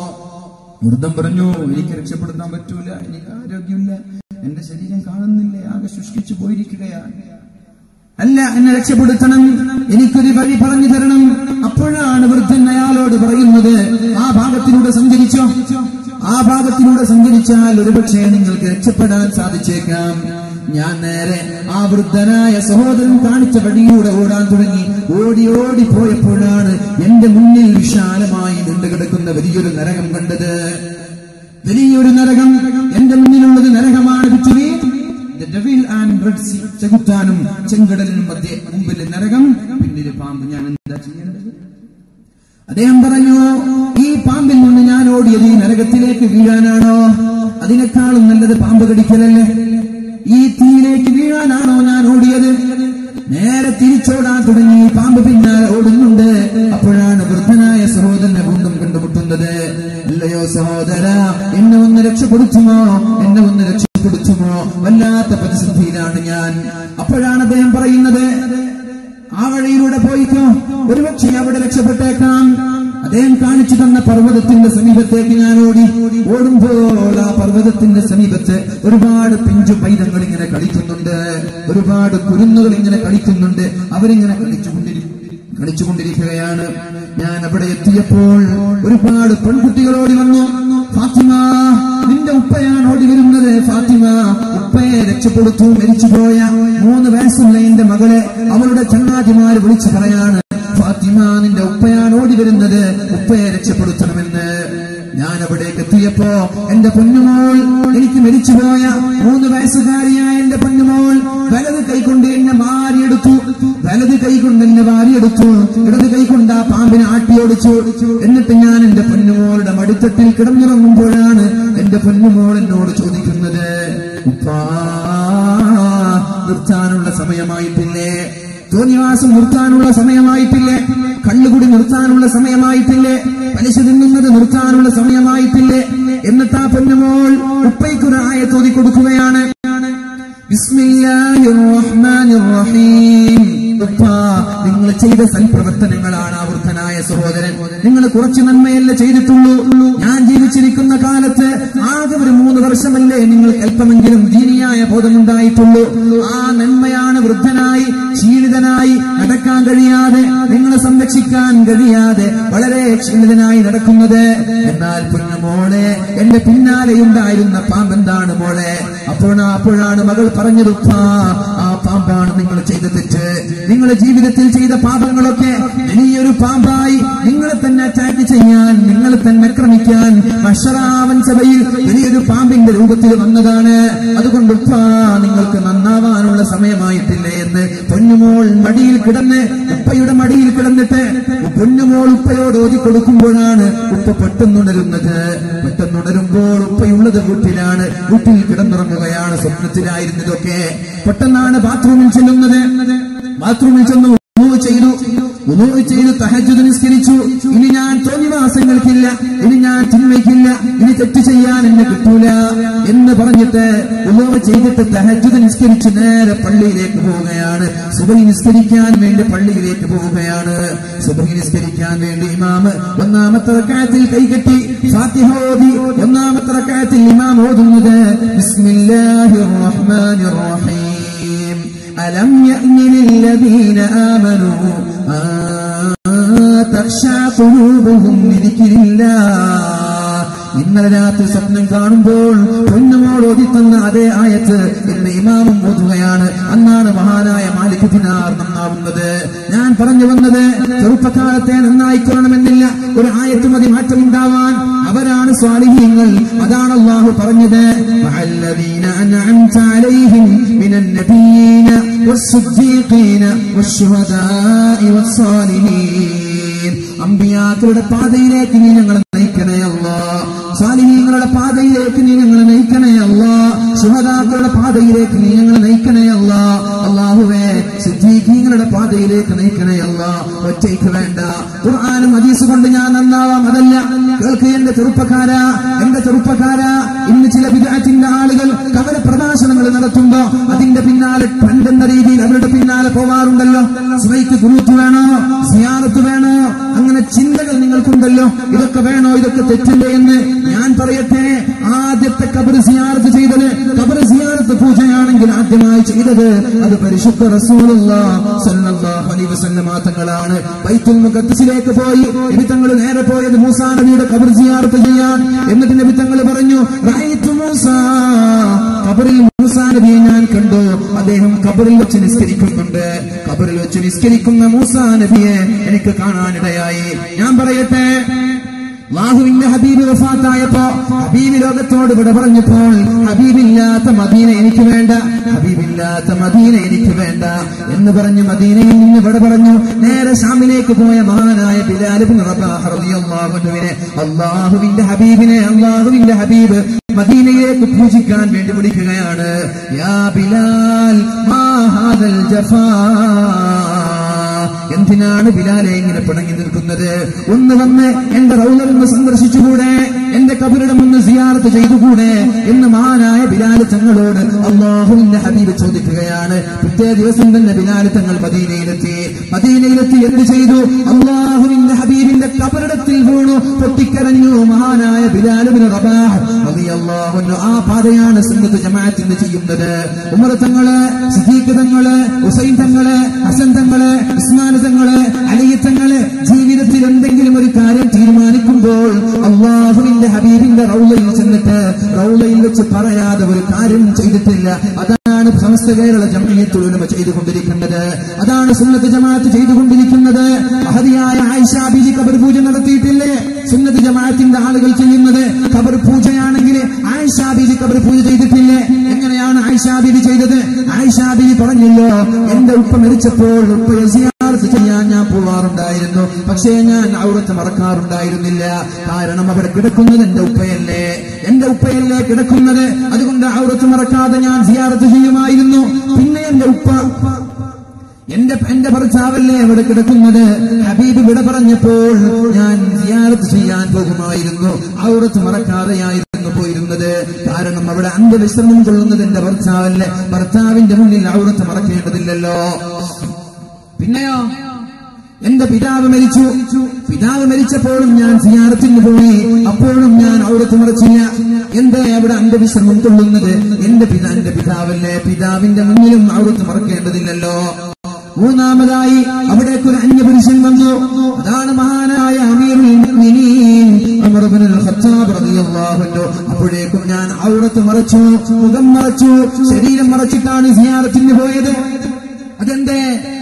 വൃദ്ധം പറഞ്ഞു, എനിക്ക് രക്ഷപ്പെടുത്താൻ പറ്റൂല, എനിക്ക് ആരോഗ്യമില്ല, എന്റെ ശരീരം കാണുന്നില്ലേ, ആകെ ശുഷ്കിച്ചു പോയിരിക്കുകയാണ്. അല്ല, എന്നെ രക്ഷപ്പെടുത്തണം, എനിക്കൊരു വഴി പറഞ്ഞു തരണം. അപ്പോഴാണ് വൃദ്ധൻ അയാളോട് പറയുന്നത്, ആ ഭാഗത്തിലൂടെ സഞ്ചരിച്ചോ, ആ ഭാഗത്തിലൂടെ സഞ്ചരിച്ചാൽ ഒരുപക്ഷെ നിങ്ങൾക്ക് രക്ഷപ്പെടാൻ സാധിച്ചേക്കാം. ഞാൻ നേരെ ആ വൃദ്ധനായ സഹോദരൻ കാണിച്ച വഴിയിലൂടെ ഓടാൻ തുടങ്ങി. ഓടി ഓടി പോയപ്പോഴാണ് എന്റെ മുന്നിൽ വിശാലമായി നീണ്ടുകിടക്കുന്ന വലിയൊരു നരകം കണ്ടത്. വലിയൊരു നരകം. എന്റെ മുന്നിലുള്ളത് നരകമാണ്. ചെകുത്താനും ചെങ്കടലിനും മധ്യേ മുമ്പിൽ നരകം, പിന്നിൽ പാമ്പ്. ഞാൻ എന്താ ചെയ്യേണ്ടത്? അദ്ദേഹം പറഞ്ഞു, ഈ പാമ്പിൽ നിന്ന് ഞാൻ ഓടിയത് ഈ നരകത്തിലേക്ക് വീഴാനാണോ? അതിനേക്കാളും നല്ലത് പാമ്പ് കടിക്കലല്ലേ? ഈ തീയിലേക്ക് വീഴാനാണോ ഞാൻ ഓടിയത്? നേരെ തിരിച്ചോടാൻ തുടങ്ങി. പാമ്പ് പിന്നാലെ ഓടുന്നുണ്ട്. അപ്പോഴാണ് വൃദ്ധനായ സഹോദരനെ വീണ്ടും കണ്ടുമുട്ടുന്നത്. അല്ലയോ സഹോദര, എന്നെ ഒന്ന് രക്ഷപ്പെടുത്തുമോ? എന്നെ ഒന്ന് രക്ഷപ്പെടുത്തുമോ? വല്ലാത്ത പ്രതിസന്ധിയിലാണ് ഞാൻ. അപ്പോഴാണ് അദ്ദേഹം പറയുന്നത്, ആ വഴിയിലൂടെ പോയിക്കോ, ഒരുപക്ഷെ അവിടെ രക്ഷപ്പെട്ടേക്കാം. അദ്ദേഹം കാണിച്ചു തന്ന പർവ്വതത്തിന്റെ സമീപത്തേക്ക് ഞാൻ ഓടി. ഓടുമ്പോൾ ആ പർവ്വതത്തിന്റെ സമീപത്ത് ഒരുപാട് പിഞ്ചു പൈതങ്ങൾ ഇങ്ങനെ കളിക്കുന്നുണ്ട്, ഒരുപാട് കുരുന്നുകൾ ഇങ്ങനെ കളിക്കുന്നുണ്ട്. അവരിങ്ങനെ കളിച്ചുകൊണ്ടിരിക്കും കളിച്ചുകൊണ്ടിരിക്കുകയാണ്. ഞാൻ അവിടെ എത്തിയപ്പോൾ ഒരുപാട് പെൺകുട്ടികൾ ഓടി വന്നു. ഫാത്തിമ, നിന്റെ ഉപ്പയാണ് ഓടി വരുന്നത്. ഫാത്തിമ, ഉപ്പയെ രക്ഷപ്പെടുത്തു. മരിച്ചുപോയ മൂന്ന് വയസ്സുള്ള എന്റെ മകളെ അവളുടെ ചങ്ങാതിമാര് വിളിച്ചു പറയാണ്, ഫാത്തിമ, നിന്റെ ഉപ്പയാണ് ഓടി വരുന്നത്, ഉപ്പയെ രക്ഷപ്പെടുത്തണമെന്ന്. ഞാൻ അവിടേക്ക് എത്തിയപ്പോ എന്റെ പൊന്നുമോൾ, എനിക്ക് മരിച്ചുപോയ മൂന്ന് വയസ്സുകാരിയായ എന്റെ പൊന്നുമോൾ വലത് കൈകൊണ്ട് എന്നെ മാറിയെടുത്തു. വലത് കൈകൊണ്ട് എന്നെ വാരിയെടുത്തു. ഇടത് കൈകൊണ്ട് ആ പാമ്പിനെ ആട്ടിയോടിച്ചു. എന്നിട്ട് ഞാൻ എന്റെ പൊന്നുമോളുടെ മടിത്തട്ടിൽ കിടന്നിറങ്ങുമ്പോഴാണ് എന്റെ പൊന്നുമോൾ എന്നോട് ചോദിക്കുന്നത്, ഉപ്പാ, നിർത്താനുള്ള സമയമായിട്ടില്ലേ? തോന്നിവാസം നിർത്താനുള്ള സമയമായിട്ടില്ലേ? കള്ളുകുടി നിർത്താനുള്ള സമയമായിട്ടില്ലേ? പലിശ തിന്നുന്നത് നിർത്താനുള്ള സമയമായിട്ടില്ലേ? എന്നിട്ട് ആ പൊന്നുമോൾ ഉപ്പയ്ക്കൊരു ആയത്ത് ഓതി കൊടുക്കുകയാണ്. ബിസ്മില്ലാഹിർ റഹ്മാനിർ റഹീം. ഉപ്പ, നിങ്ങൾ ചെയ്ത സൽപ്രവർത്തനങ്ങളാണ് ആ വൃദ്ധനായ സഹോദരൻ. നിങ്ങൾ കുറച്ച് നന്മയല്ലേ ചെയ്തിട്ടുള്ളൂ. ഞാൻ ജീവിച്ചിരിക്കുന്ന കാലത്ത് ആകെ ഒരു മൂന്ന് വർഷമല്ലേ നിങ്ങൾക്ക് അല്പമെങ്കിലും ദീനിയായ ബോധമുണ്ടായിട്ടുള്ളൂ. ആ നന്മയാണ് വൃദ്ധനായി ക്ഷീണിതനായി നടക്കാൻ കഴിയാതെ, നിങ്ങളെ സംരക്ഷിക്കാൻ കഴിയാതെ വളരെ ക്ഷീണിതനായി നടക്കുന്നത്. എന്നാൽ പൊന്നുമോളെ, എന്റെ പിന്നാലെയുണ്ടായിരുന്ന പാമ്പ് എന്താണ് മോളെ? അപ്പോഴാ അപ്പോഴാണ് മകൾ പറഞ്ഞത്, ഉപ്പാ, ആ പാമ്പാണ് നിങ്ങൾ ചെയ്ത തെറ്റ്. നിങ്ങളുടെ ജീവിതത്തിൽ ചെയ്ത പാപങ്ങളൊക്കെ വലിയൊരു പാമ്പായി മുമ്പായി നിങ്ങളെ തന്നെ അറ്റാക്ക് ചെയ്യാൻ, നിങ്ങളെ തന്നെ ആക്രമിക്കാൻ മഹ്ശറാവൻ സഭയിൽ വലിയൊരു പാമ്പിന്റെ രൂപത്തിൽ വന്നതാണ്. അതുകൊണ്ട് ഉപ്പാ നിങ്ങൾക്ക് നന്നാവാനുള്ള സമയമായിട്ടില്ലേ എന്ന് പൊന്നുമോൾ മടിയിൽ കിടന്ന് ഉപ്പയുടെ മടിയിൽ കിടന്നിട്ട് പൊന്നുമോൾ ഉപ്പയോട് ഓതി കൊടുക്കുമ്പോഴാണ് ഉപ്പ പെട്ടെന്നുണരുന്നത്. പെട്ടെന്നുണരുമ്പോൾ ഉപ്പയുള്ളത് വീട്ടിലാണ്, വീട്ടിൽ കിടന്നുറങ്ങുകയാണ്. സ്വപ്നത്തിലായിരുന്നതൊക്കെ. പെട്ടെന്നാണ് ബാത്റൂമിൽ ചെല്ലുന്നത്. ബാത്റൂമിൽ ചെന്നു ചെയ്തു ഉളൂ ചെയ്തു തഹജ്ജുദ് നിസ്കരിച്ചു. ഇനി ഞാൻ തോന്നിവാസങ്ങൾക്കില്ല, ഇനി ഞാൻ തിന്മയ്ക്കില്ല, ഇനി തെറ്റ് ചെയ്യാൻ എന്നെ കിട്ടൂല എന്ന് പറഞ്ഞിട്ട് ഉളൂ ചെയ്തിട്ട് തഹജ്ജുദ് നിസ്കരിച്ച് നേരെ പള്ളിയിലേക്ക് പോവുകയാണ്. സുബഹി നിസ്കരിക്കാൻ വേണ്ടി പള്ളിയിലേക്ക് പോവുകയാണ്. സുബഹി നിസ്കരിക്കാൻ വേണ്ടി ഇമാമ് ഒന്നാമത്തെ റക്അത്തിൽ കൈകെട്ടി ഫാത്തിഹ ഓതി. ഒന്നാമത്തെ റക്അത്തിൽ ഇമാം ഓതുന്നത് ബിസ്മില്ലാഹിർ റഹ്മാനിർ റഹീം ألم يأن للذين آمنوا أن تخشع قلوبهم لذكر الله. ഇന്നലെ രാത്രി സ്വപ്നം കാണുമ്പോൾ പൊന്നുമോൾ ഓതിത്തന്ന അതേ ആയത്ത് ഇന്ന് ഇമാമും ഓതുകയാണ്. അന്നാണ് മഹാനായ മാലിക് ദിനാർ നന്നാവുന്നത്. ഞാൻ പറഞ്ഞു വന്നത് ചെറുപ്പക്കാലത്തെ നന്നായിക്കൊള്ളണമെന്നില്ല, ഒരു ആയത്ത് മതി മാറ്റമുണ്ടാവാൻ. അവരാണ് സ്വാലിഹീങ്ങൾ. അതാണ് അല്ലാഹു പറഞ്ഞത്, വഅല്ലദീന അൻഅംത അലൈഹിം മിനൻ നബിയ്യീന വസ്സുദ്ദീഖീന വശുഹദാഇ വസ്സാലിഹീൻ. അമ്പിയാക്കളുടെ പാതയിലേക്ക് നീ ഞങ്ങളെ നയിക്കണേ അല്ലാഹ്. സാലിഹീങ്ങളുടെ പാതയിലേക്ക് നീ ഞങ്ങളെ നയിക്കണേ അല്ലാഹ്. ശുഹദാക്കളുടെ പാതയിലേക്ക് നീ ഞങ്ങളെ നയിക്കണേ അല്ലാഹ്. അല്ലാഹുവേ സിദ്ദീഖീങ്ങളുടെ പാതയിലേക്ക് നയിക്കണേ അല്ലാഹ്. ഒറ്റയ്ക്ക് വേണ്ട. ഖുർആനും ഹദീസ് കൊണ്ട് ഞാൻ നന്നാവാം, അതല്ല. കേൾക്ക് എന്റെ ചെറുപ്പക്കാരാ, എന്റെ ചെറുപ്പക്കാരാ, ഇന്ന് ചില ബിദ്അത്തിന്റെ ആളുകൾ കവല പ്രഭാഷണങ്ങൾ നടത്തുമ്പോ അതിന്റെ പിന്നാലെ ട്രെൻഡ് എന്ന രീതിയിൽ അവരുടെ പിന്നാലെ പോവാറുണ്ടല്ലോ. സ്മൈക്ക് ഗ്രൂപ്പ് വേണോ, സിയാറത്ത് വേണോ, അങ്ങനെ ചിന്തകൾ നിങ്ങൾക്കുണ്ടല്ലോ. ഇതൊക്കെ വേണോ, ഇതൊക്കെ തെറ്റില്ലേ എന്ന് ഞാൻ പറയട്ടെ. ആദ്യത്തെ ഖബർ സിയാറത്ത് ചെയ്തത്, ഖബർ സിയാറത്ത് പൂജയാണെങ്കിൽ ആദ്യമായി ചെയ്തത് അത് പരിശുദ്ധ റസൂലുള്ളാഹി സ്വല്ലല്ലാഹു അലൈഹി വസല്ലം തങ്ങളാണ്. ബൈത്തുൽ മുഖദ്ദസിലേക്ക് പോയി നബി തങ്ങൾ നേരെ പോയത് മൂസാ നബിയുടെ ഖബർ സിയാറത്ത് ചെയ്യാൻ. എന്നിട്ട് നബി തങ്ങൾ പറഞ്ഞു, റഅയ്തു മൂസാ, ഖബറിൽ മൂസാ നബിയെ ഞാൻ കണ്ടു. അദ്ദേഹം ഖബറിൽ വെച്ച് നിസ്കരിക്കുന്നുണ്ട്. ഖബറിൽ വെച്ച് നിസ്കരിക്കുന്ന മൂസാ നബിയെ എനിക്ക് കാണാനിടയായി. ഞാൻ പറയട്ടെ, അല്ലാഹുവിന്റെ ഹബീബ് വഫാത്തായപ്പോ ഹബീബ് ലോകത്തോട് വിട പറഞ്ഞപ്പോൾ ഹബീബില്ലാത്ത മദീന എനിക്ക് വേണ്ട, ഹബീബില്ലാത്ത മദീന എനിക്ക് വേണ്ട എന്ന് പറഞ്ഞ് മദീനയിൽ നിന്ന് വിട പറഞ്ഞു. നേരെ ശാമിലേക്ക് പോയ മഹാനായ ബിലാൽ ഇബ്നു റബാഹ് റളിയല്ലാഹു അൻഹുവിനെ അല്ലാഹുവിന്റെ ഹബീബിനെ അല്ലാഹുവിന്റെ ഹബീബ് മദീനയിലേക്ക് പൂജിക്കാൻ വേണ്ടി വിളിക്കുകയാണ്. യാ ബിലാൽ മാ ഹാദൽ ജഫാ. എന്തിനാണ് ബിലാലെ ഇങ്ങനെ പിണങ്ങി നിൽക്കുന്നത്? ഒന്ന് വന്ന് എന്റെ റൗളൽ ഒന്ന് സന്ദർശിച്ചുകൂടെ, എന്റെ ഖബറിടം ഒന്ന് സിയാറത്ത് ചെയ്തുകൂടെ എന്ന് മഹാനായ ബിലാൽ തങ്ങളോട് അല്ലാഹുവിന്റെ ഹബീബ് ചോദിക്കുകയാണ്. പിറ്റേ ദിവസം തന്നെ ബിലാൽ തങ്ങൾ മദീനയിലെത്തി. മദീനയിലെത്തി എന്ത് ചെയ്തു? അല്ലാഹുവിന്റെ ഹബീബിന്റെ ഖബറിടത്തിൽ വീണു പൊട്ടിക്കരഞ്ഞു മഹാനായ ബിലാൽ ഇബ്നു റബാഹ് റളിയല്ലാഹു അൻഹു. ആ പാതയാണ് സുന്നത്ത് ജമാഅത്തിന് ചെയ്യുന്നത്. ഉമർ തങ്ങള്, സിദ്ദീഖ് തങ്ങള്, ഹുസൈൻ തങ്ങള്, ഹസൻ തങ്ങള്, ഉസ്മാൻ തങ്ങള്, അലി തങ്ങള് ജീവിതത്തിൽ എന്തെങ്കിലും ഒരു കാര്യം തീരുമാനിക്കുമ്പോൾ അല്ലാഹുവിന്റെ ഹബീബിന്റെ റൗളയിൽ ചെന്നിട്ട് റൗളയിൽ വെച്ച് പറയാതെ ഒരു കാര്യം ചെയ്തിട്ടില്ല. അതാണ് സമസ്ത കേരള ജംഇയ്യത്തുൽ ഉലമ ചെയ്തുകൊണ്ടിരിക്കുന്നത്. അതാണ് സുന്നത്ത് ജമാഅത്ത് ചെയ്തുകൊണ്ടിരിക്കുന്നത്. മഹദിയായ ആയിഷ ബീവി ഖബർ പൂജ നടത്തിയിട്ടില്ലേ? സുന്നത്ത് ജമാഅത്തിന്റെ ആളുകൾ ചെയ്യുന്നത് ഖബർ പൂജയാണെങ്കിൽ ആയിഷ ബീവി ഖബർ പൂജ ചെയ്തിട്ടില്ലേ? എങ്ങനെയാണ് ആയിഷ ബീവി ചെയ്തത്? ആയിഷ ബീവി പറഞ്ഞല്ലോ, എന്റെ ഉപ്പ മരിച്ചപ്പോൾ ഉപ്പയെ സിയാറത്ത് ചെയ്യാൻ ഞാൻ പോവാറുണ്ടായിരുന്നു, പക്ഷേ ഞാൻ ഔറത്ത് മറക്കാറുണ്ടായിരുന്നില്ല. കാരണം അവിടെ കിടക്കുന്നത് എന്റെ ഉപ്പയല്ലേ, എന്റെ ഉപ്പയല്ലേ കിടക്കുന്നത്. അതുകൊണ്ട് ഔറത്ത് മറക്കാതെ ഞാൻ സിയാറത്ത് ചെയ്യുമായിരുന്നു. പിന്നെ എന്റെ ഉപ്പ, എന്റെ എന്റെ ഭർത്താവല്ലേ അവിടെ കിടക്കുന്നത്. ഹബീബ് വിട പറഞ്ഞപ്പോൾ ഞാൻ സിയാറത്ത് ചെയ്യാൻ പോകുമായിരുന്നു. ഔറത്ത് മറക്കാതെയായിരുന്നു പോയിരുന്നത്. കാരണം അവിടെ അന്ത്യവിശ്രമം കൊള്ളുന്നത് എന്റെ ഭർത്താവല്ലേ. ഭർത്താവിന്റെ മുന്നിൽ ഔറത്ത് മറക്കേണ്ടതില്ലല്ലോ. പിന്നെയോ, എന്റെ പിതാവ് മരിച്ചു. പിതാവ് മരിച്ചപ്പോഴും ഞാൻ സിയാറത്തിന് പോയി. അപ്പോഴും ഞാൻ ഔറത്ത് മറച്ചില്ല. എന്തേ അവിടെ അന്ത്യവിശ്രമം കൊള്ളുന്നത്? എന്റെ പിതാ എന്റെ പിതാവല്ലേ. പിതാവിന്റെ മുന്നിലും ഔറത്ത് മറക്കേണ്ടതില്ലല്ലോ. മൂന്നാമതായി അവിടേക്ക് ഒരു അന്യപുരുഷൻ വന്നു. അതാണ് മഹാനായ അമീറുൽ മുഅ്മിനീൻ ഉമർ ഇബ്നുൽ ഖത്താബ് റളിയല്ലാഹു അൻഹു. അപ്പോഴേക്കും ഞാൻ ഔറത്ത് മറച്ചു, മുഖം മറച്ചു, ശരീരം മറച്ചിട്ടാണ് സിയാറത്തിന് പോയത്. അതെന്തേ?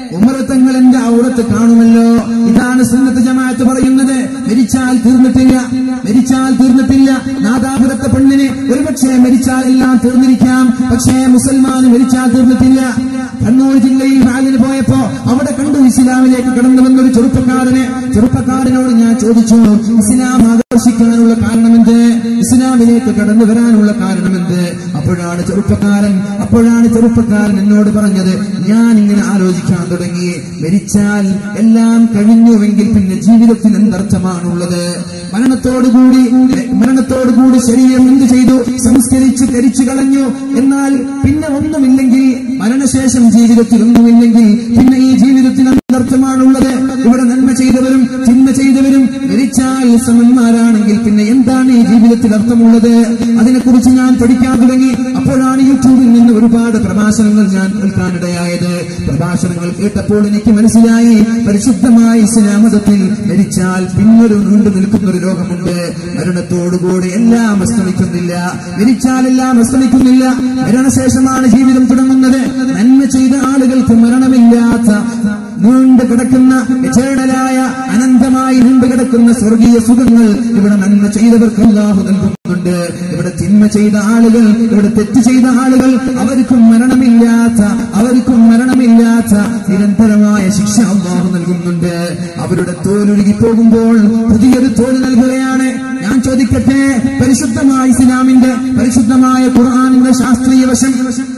ഉമർ തങ്ങൾ എന്റെ ഔറത്ത് കാണുമല്ലോ. ഇതാണ് സുന്നത്ത് ജമാഅത്ത് പറയുന്നത്. മരിച്ചാൽ തീർന്നിട്ടില്ല, മരിച്ചാൽ തീർന്നിട്ടില്ല. നാദാപുരത്തെ പെണ്ണിന് ഒരുപക്ഷെ മരിച്ചാൽ എല്ലാം തീർന്നിരിക്കാം, പക്ഷേ മുസൽമാന് മരിച്ചാൽ തീർന്നിട്ടില്ല. കണ്ണൂർ ജില്ലയിൽ ഹാജിന് പോയപ്പോ അവിടെ കണ്ടു ഇസ്ലാമിലേക്ക് കടന്നു വന്നൊരു ചെറുപ്പക്കാരനെ. ചെറുപ്പക്കാരനോട് ഞാൻ ചോദിച്ചു, ഇസ്ലാം ആകർഷിക്കാനുള്ള കാരണമെന്ത്, ഇസ്ലാമിലേക്ക് കടന്നു വരാനുള്ള കാരണമെന്ത്? അപ്പോഴാണ് ചെറുപ്പക്കാരൻ അപ്പോഴാണ് ചെറുപ്പക്കാരൻ എന്നോട് പറഞ്ഞത്, ഞാൻ ഇങ്ങനെ ആലോചിക്കാൻ തുടങ്ങി, മരിച്ചാൽ എല്ലാം കഴിഞ്ഞുവെങ്കിൽ പിന്നെ ജീവിതത്തിൽ എന്തർത്ഥമാണുള്ളത്? മരണത്തോടുകൂടി മരണത്തോടുകൂടി ശരീരം എന്തു ചെയ്തു? സംസ്കരിച്ച് കരിച്ചു കളഞ്ഞു. എന്നാൽ പിന്നെ ഒന്നുമില്ലെങ്കിൽ, മരണശേഷം ജീവിതത്തിൽ ഒന്നുമില്ലെങ്കിൽ പിന്നെ ഈ ജീവിതത്തിൽ എന്തർത്ഥമാണുള്ളത്? ഇവിടെ നന്മ ചെയ്തവരും തിന്മ ചെയ്തവരും മരിച്ചാൽ സമന്മാരാണെങ്കിൽ പിന്നെ എന്താണ് ഈ ജീവിതത്തിൽ അർത്ഥമുള്ളത്? അതിനെക്കുറിച്ച് ഞാൻ പഠിക്കാൻ തുടങ്ങി. അപ്പോഴാണ് യൂട്യൂബിൽ നിന്ന് ഒരുപാട് പ്രഭാഷണങ്ങൾ ഞാൻ കേൾക്കാനിടയായത്. പ്രഭാഷണങ്ങൾ കേട്ടപ്പോൾ എനിക്ക് മനസ്സിലായി, പരിശുദ്ധമായ ഇസ്ലാം മതത്തിൽ മരിച്ചാൽ പിന്നൊരു നീണ്ടു നിൽക്കുന്ന ഒരു ലോകമുണ്ട്. മരണത്തോടുകൂടി എല്ലാം അസ്തമിക്കുന്നില്ല, മരിച്ചാൽ എല്ലാം അസ്തമിക്കുന്നില്ല. മരണശേഷമാണ് ജീവിതം തുടങ്ങുന്നത്. നന്മ ചെയ്ത ആളുകൾക്ക് മരണമില്ലാത്ത നീണ്ടു കിടക്കുന്ന എറ്റേണലായ അനന്തമായി നീണ്ടു കിടക്കുന്ന സ്വർഗീയ സുഖങ്ങൾ ഇവിടെ നന്മ ചെയ്തവർക്ക് അല്ലാഹു നൽകുന്നുണ്ട്. ഇവിടെ തിന്മ ചെയ്ത ആളുകൾ, ഇവിടെ തെറ്റ് ചെയ്ത ആളുകൾ, അവർക്കും മരണമില്ലാത്ത അവർക്കും മരണമില്ലാത്ത നിരന്തരമായ ശിക്ഷ അല്ലാഹു നൽകുന്നുണ്ട്. അവരുടെ തോലൊഴുകി പോകുമ്പോൾ പുതിയൊരു തോല് നൽകുകയാണ്. ഞാൻ ചോദിക്കട്ടെ, പരിശുദ്ധമായ ഇസ്ലാമിന്റെ പരിശുദ്ധമായ ഖുർആനിന്റെ ശാസ്ത്രീയ വശം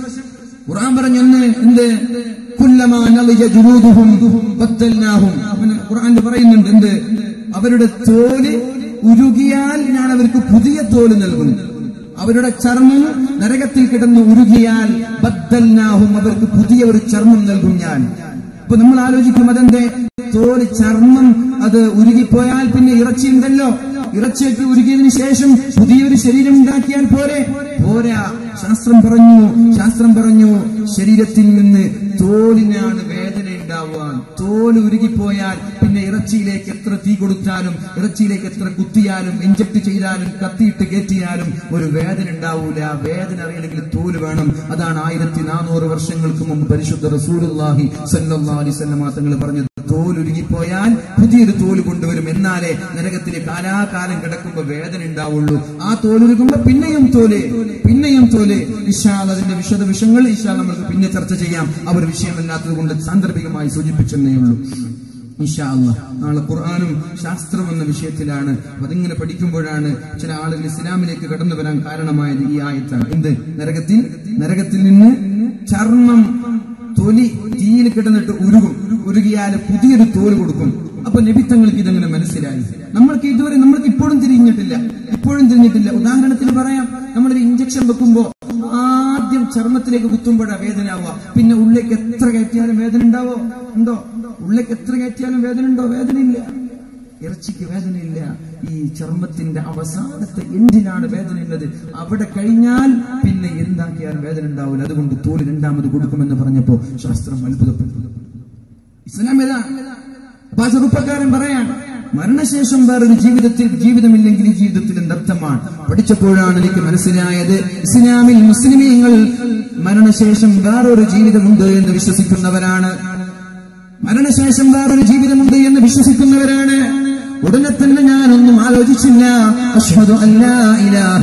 ഖുർആൻ പറഞ്ഞെന്ന് എന്ത്? കുല്ലമാ നളിജ ജുലൂദുഹും ബദ്ദൽനാഹും. ഖുർആനിൽ പറയുന്നുണ്ട് എന്ത്? അവരുടെ തോല് ഉരുകിയാൽ ഞാൻ അവർക്ക് പുതിയ തോല് നൽകും. അവരുടെ ചർമ്മം നരകത്തിൽ കിടന്ന് ഉരുകിയാൽ ബദ്ദൽനാഹും, അവർക്ക് പുതിയ ഒരു ചർമ്മം നൽകും ഞാൻ. അപ്പൊ നമ്മൾ ആലോചിക്കും, അതെന്തേ? തോല് ചർമ്മം അത് ഉരുകിപ്പോയാൽ പിന്നെ ഇറച്ചിയുണ്ടല്ലോ, ഇറച്ചിയൊക്കെ ഉരുകിയതിനു ശേഷം പുതിയൊരു ശരീരം ഉണ്ടാക്കിയാൽ പോരെ? പോരാ. ശാസ്ത്രം പറഞ്ഞു ശാസ്ത്രം പറഞ്ഞു ശരീരത്തിൽ നിന്ന് തോലിനാണ് വേദന ഉണ്ടാവുക. തോല് ഉരുകിപ്പോയാൽ പിന്നെ ഇറച്ചിയിലേക്ക് എത്ര തീ കൊടുത്താലും, ഇറച്ചിയിലേക്ക് എത്ര കുത്തിയാലും, ഇഞ്ചക്ട് ചെയ്താലും, കത്തിയിട്ട് കയറ്റിയാലും ഒരു വേദന ഉണ്ടാവൂല. വേദന അറിയണമെങ്കിൽ തോല് വേണം. അതാണ് ആയിരത്തി നാനൂറ് വർഷങ്ങൾക്ക് മുമ്പ് പരിശുദ്ധ റസൂലുള്ളാഹി സ്വല്ലല്ലാഹു അലൈഹി വസല്ലം തങ്ങൾ പറഞ്ഞത്. തോലുരുകിപ്പോയാൽ പുതിയൊരു തോല് കൊണ്ടുവരും, എന്നാലേ നരകത്തിലെ കാലാകാലം കിടക്കുമ്പോ വേദന ഉണ്ടാവുള്ളൂ. ആ തോലുരുകുമ്പോ പിന്നെയും തോല് പിന്നെയും തോല് ഇൻഷാ അല്ലാഹ് അതിന്റെ വിശദ വിഷയങ്ങൾ ഇൻഷാ അല്ലാഹ് നമുക്ക് പിന്നെ ചർച്ച ചെയ്യാം. അവർ വിഷയമല്ലാത്തത് കൊണ്ട് സാന്ദർഭികമായി സൂചിപ്പിച്ചെന്നേ ഉള്ളൂ. ഇൻഷാ അല്ലാഹ് നാളെ ഖുർആനും ശാസ്ത്രം എന്ന വിഷയത്തിലാണ്. അതിങ്ങനെ പഠിക്കുമ്പോഴാണ് ചില ആളുകൾ ഇസ്ലാമിലേക്ക് കടന്നു വരാൻ കാരണമായത് ഈ ആയത്താണ്. എന്ത്? നരകത്തിൽ നരകത്തിൽ നിന്ന് ചർമ്മം തൊലി തീയിൽ കിടന്നിട്ട് ഉരുകും. ഉരുകിയാൽ പുതിയൊരു തോല് കൊടുക്കും. അപ്പൊ നബിത്തങ്ങൾക്ക് ഇതെങ്ങനെ മനസ്സിലായി? നമ്മൾക്ക് ഇതുവരെ നമ്മൾക്ക് ഇപ്പോഴും തിരിഞ്ഞിട്ടില്ല ഇപ്പോഴും തിരിഞ്ഞിട്ടില്ല ഉദാഹരണത്തിന് പറയാം, നമ്മളൊരു ഇഞ്ചക്ഷൻ വെക്കുമ്പോ ആദ്യം ചർമ്മത്തിലേക്ക് കുത്തുമ്പോഴാണ് വേദന ആവുക. പിന്നെ ഉള്ളിലേക്ക് എത്ര കയറ്റിയാലും വേദന ഉണ്ടാവോ? ഉണ്ടോ? ഉള്ളിലേക്ക് എത്ര കയറ്റിയാലും വേദന ഉണ്ടോ? വേദനയില്ല. ഇറച്ചിക്ക് വേദനയില്ല. ഈ ചർമ്മത്തിന്റെ അവസാനത്തെ എന്തിനാണ് വേദനയുള്ളത്? അവിടെ കഴിഞ്ഞാൽ പിന്നെ എന്താക്കിയാലും വേദന ഉണ്ടാവില്ല. അതുകൊണ്ട് തോല് രണ്ടാമത് കൊടുക്കുമെന്ന് പറഞ്ഞപ്പോ ശാസ്ത്രം അത്ഭുതപ്പെട്ടു. ഇസ്ലാം ഏതാ? അപ്പൊ ആ ചെറുപ്പക്കാരൻ പറയാൻ, മരണശേഷം വേറൊരു ജീവിതത്തിൽ ജീവിതമില്ലെങ്കിൽ ഈ ജീവിതത്തിൽ എന്തർത്ഥമാണ്? പഠിച്ചപ്പോഴാണ് എനിക്ക് മനസ്സിലായത്, ഇസ്ലാമിൽ മുസ്ലിമീങ്ങൾ മരണശേഷം വേറൊരു ജീവിതമുണ്ട് എന്ന് വിശ്വസിക്കുന്നവരാണ്. മരണശേഷം വേറൊരു ജീവിതമുണ്ട് എന്ന് വിശ്വസിക്കുന്നവരാണ്. ഉടനെ തന്നെ ഞാനൊന്നും ആലോചിച്ചില്ല. അശ്ഹദു അല്ലാ ഇലാഹ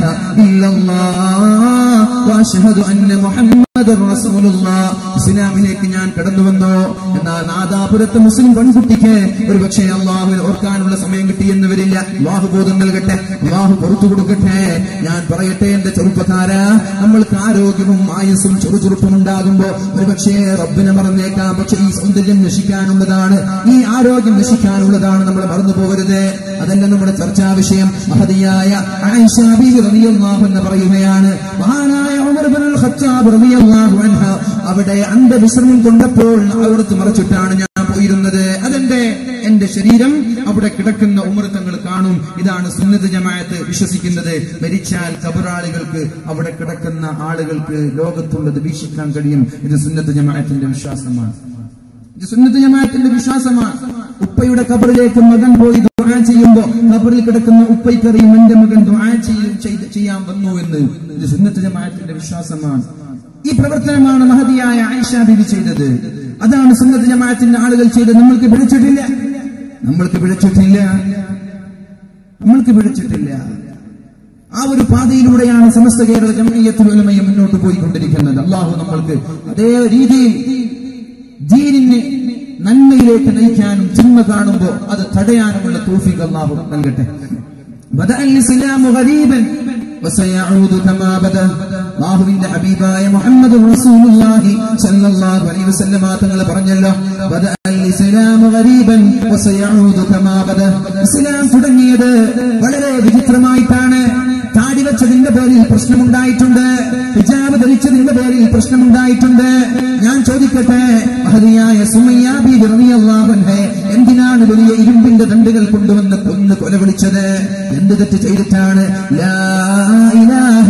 ഇല്ലല്ലാഹ് വഅശ്ഹദു അന്ന മുഹമ്മദർ റസൂലുള്ളാഹ്. ഇസ്ലാമിലേക്ക് ഞാൻ കടന്നു വന്നു. എന്നാൽ നാദാപുരത്തെ മുസ്ലിം പെൺകുട്ടിക്ക് ഒരു പക്ഷേ അള്ളാഹുവിനെ ഓർക്കാനുള്ള സമയം കിട്ടിയെന്ന് വരില്ല. അള്ളാഹു ബോധം നൽകട്ടെ, അള്ളാഹു പുറത്തു കൊടുക്കട്ടെ. ഞാൻ പറയട്ടെ, എന്റെ ചെറുപ്പക്കാരാ, നമ്മൾക്ക് ആരോഗ്യവും ആയുസ്സും ചെറുചെറുപ്പും ഉണ്ടാകുമ്പോ ഒരു പക്ഷേ റബ്ബിനെ മറന്നേക്കാം. പക്ഷെ ഈ സൗന്ദര്യം നശിക്കാനുള്ളതാണ്, ഈ ആരോഗ്യം നശിക്കാനുള്ളതാണ്. നമ്മൾ മറന്നു പോകരുത്. അതല്ല നമ്മുടെ ചർച്ചാ വിഷയം. മഹദിയായ ആയിഷ ബീവി റളിയല്ലാഹു അൻഹ പറയുകയാണ്, മഹാനായ ഉമർ ഇബ്നുൽ ഖത്താബ് റളിയല്ലാഹു അൻഹു അവിടെ അന്ധവിശ്രമം കൊണ്ടപ്പോൾ അവിടുത്തെ മറച്ചിട്ടാണ് ഞാൻ പോയിരുന്നത്. അതെന്റെ എന്റെ ശരീരം അവിടെ കിടക്കുന്ന ഉമർ തങ്ങൾ കാണും. ഇതാണ് സുന്നത്ത് ജമാഅത്ത് വിശ്വസിക്കുന്നത്. മരിച്ചാൽ ഖബറാളികൾക്ക് അവിടെ കിടക്കുന്ന ആളുകൾക്ക് ലോകത്തുള്ളത് വീക്ഷിക്കാൻ കഴിയും. ഇത് സുന്നത്ത് ജമാഅത്തിന്റെ വിശ്വാസമാണ്. ഇത് സുന്നത്ത് ജമാഅത്തിന്റെ വിശ്വാസമാണ്. ഉപ്പയുടെ ഖബറിലേക്ക് മകൻ പോയി ദുആ ചെയ്യുമ്പോ ഖബറിൽ കിടക്കുന്ന ഉപ്പയ്ക്കറിയും എന്റെ മകൻ ദുആ ചെയ്യാൻ വന്നു എന്ന്. ഇത് സുന്നത്ത് ജമാഅത്തിന്റെ വിശ്വാസമാണ്. ഈ പ്രവർത്തനമാണ് മഹദിയായ ആയിഷ ബീവി ചെയ്തത്. അതാണ് സുന്നത്ത് ജമാഅത്തിന്റെ ആളുകൾ ചെയ്തത്. നമ്മൾക്ക് പിഴച്ചിട്ടില്ല, നമ്മൾക്ക് പിഴച്ചിട്ടില്ല, നമ്മൾക്ക് പിഴച്ചിട്ടില്ല. ആ ഒരു പാതയിലൂടെയാണ് സമസ്ത കേരള ജംഇയ്യത്തുൽ ഉലമയെ മുന്നോട്ട് പോയിക്കൊണ്ടിരിക്കുന്നത്. അള്ളാഹു നമ്മൾക്ക് അതേ രീതിയിൽ ദീനിനെ നന്മയിലേക്ക് നയിക്കാനും തിന്മ കാണുമ്പോൾ അത് തടയാനുമുള്ള തൗഫീഖ് അള്ളാഹു നൽകട്ടെ. ബദഅൽ ഇസ്ലാമു ഗരീബൻ വസയഊദു കമാ ബദഅ. അല്ലാഹുവിന്റെ ഹബീബായ മുഹമ്മദ് റസൂലുള്ളാഹി സ്വല്ലല്ലാഹു അലൈഹി വസല്ലം തങ്ങൾ പറഞ്ഞല്ലോ, ബദഅൽ ഇസ്ലാമു ഗരീബൻ വസയഊദു കമാ ബദഅ. ഇസ്ലാം തുടങ്ങിയത് വളരെ വിചിത്രമായിട്ടാണ്. താടി വെച്ചതിന്റെ പേരിൽ പ്രശ്നമുണ്ടായിട്ടുണ്ട്, ഹിജാബ് ധരിച്ചതിന്റെ പേരിൽ പ്രശ്നമുണ്ടായിട്ടുണ്ട്. ഞാൻ ചോദിക്കട്ടെ, മഹദിയായ സുമയ്യ ബീവി റളിയല്ലാഹു അൻഹ എന്തിനാണ് വലിയ ഇരുമ്പിന്റെ ദണ്ടുകൾ കൊണ്ടുവന്ന് കൊന്ന് കൊല വിളിച്ചത്? എന്ത് തെറ്റ് ചെയ്തിട്ടാണ്? ലാ ഇലാഹ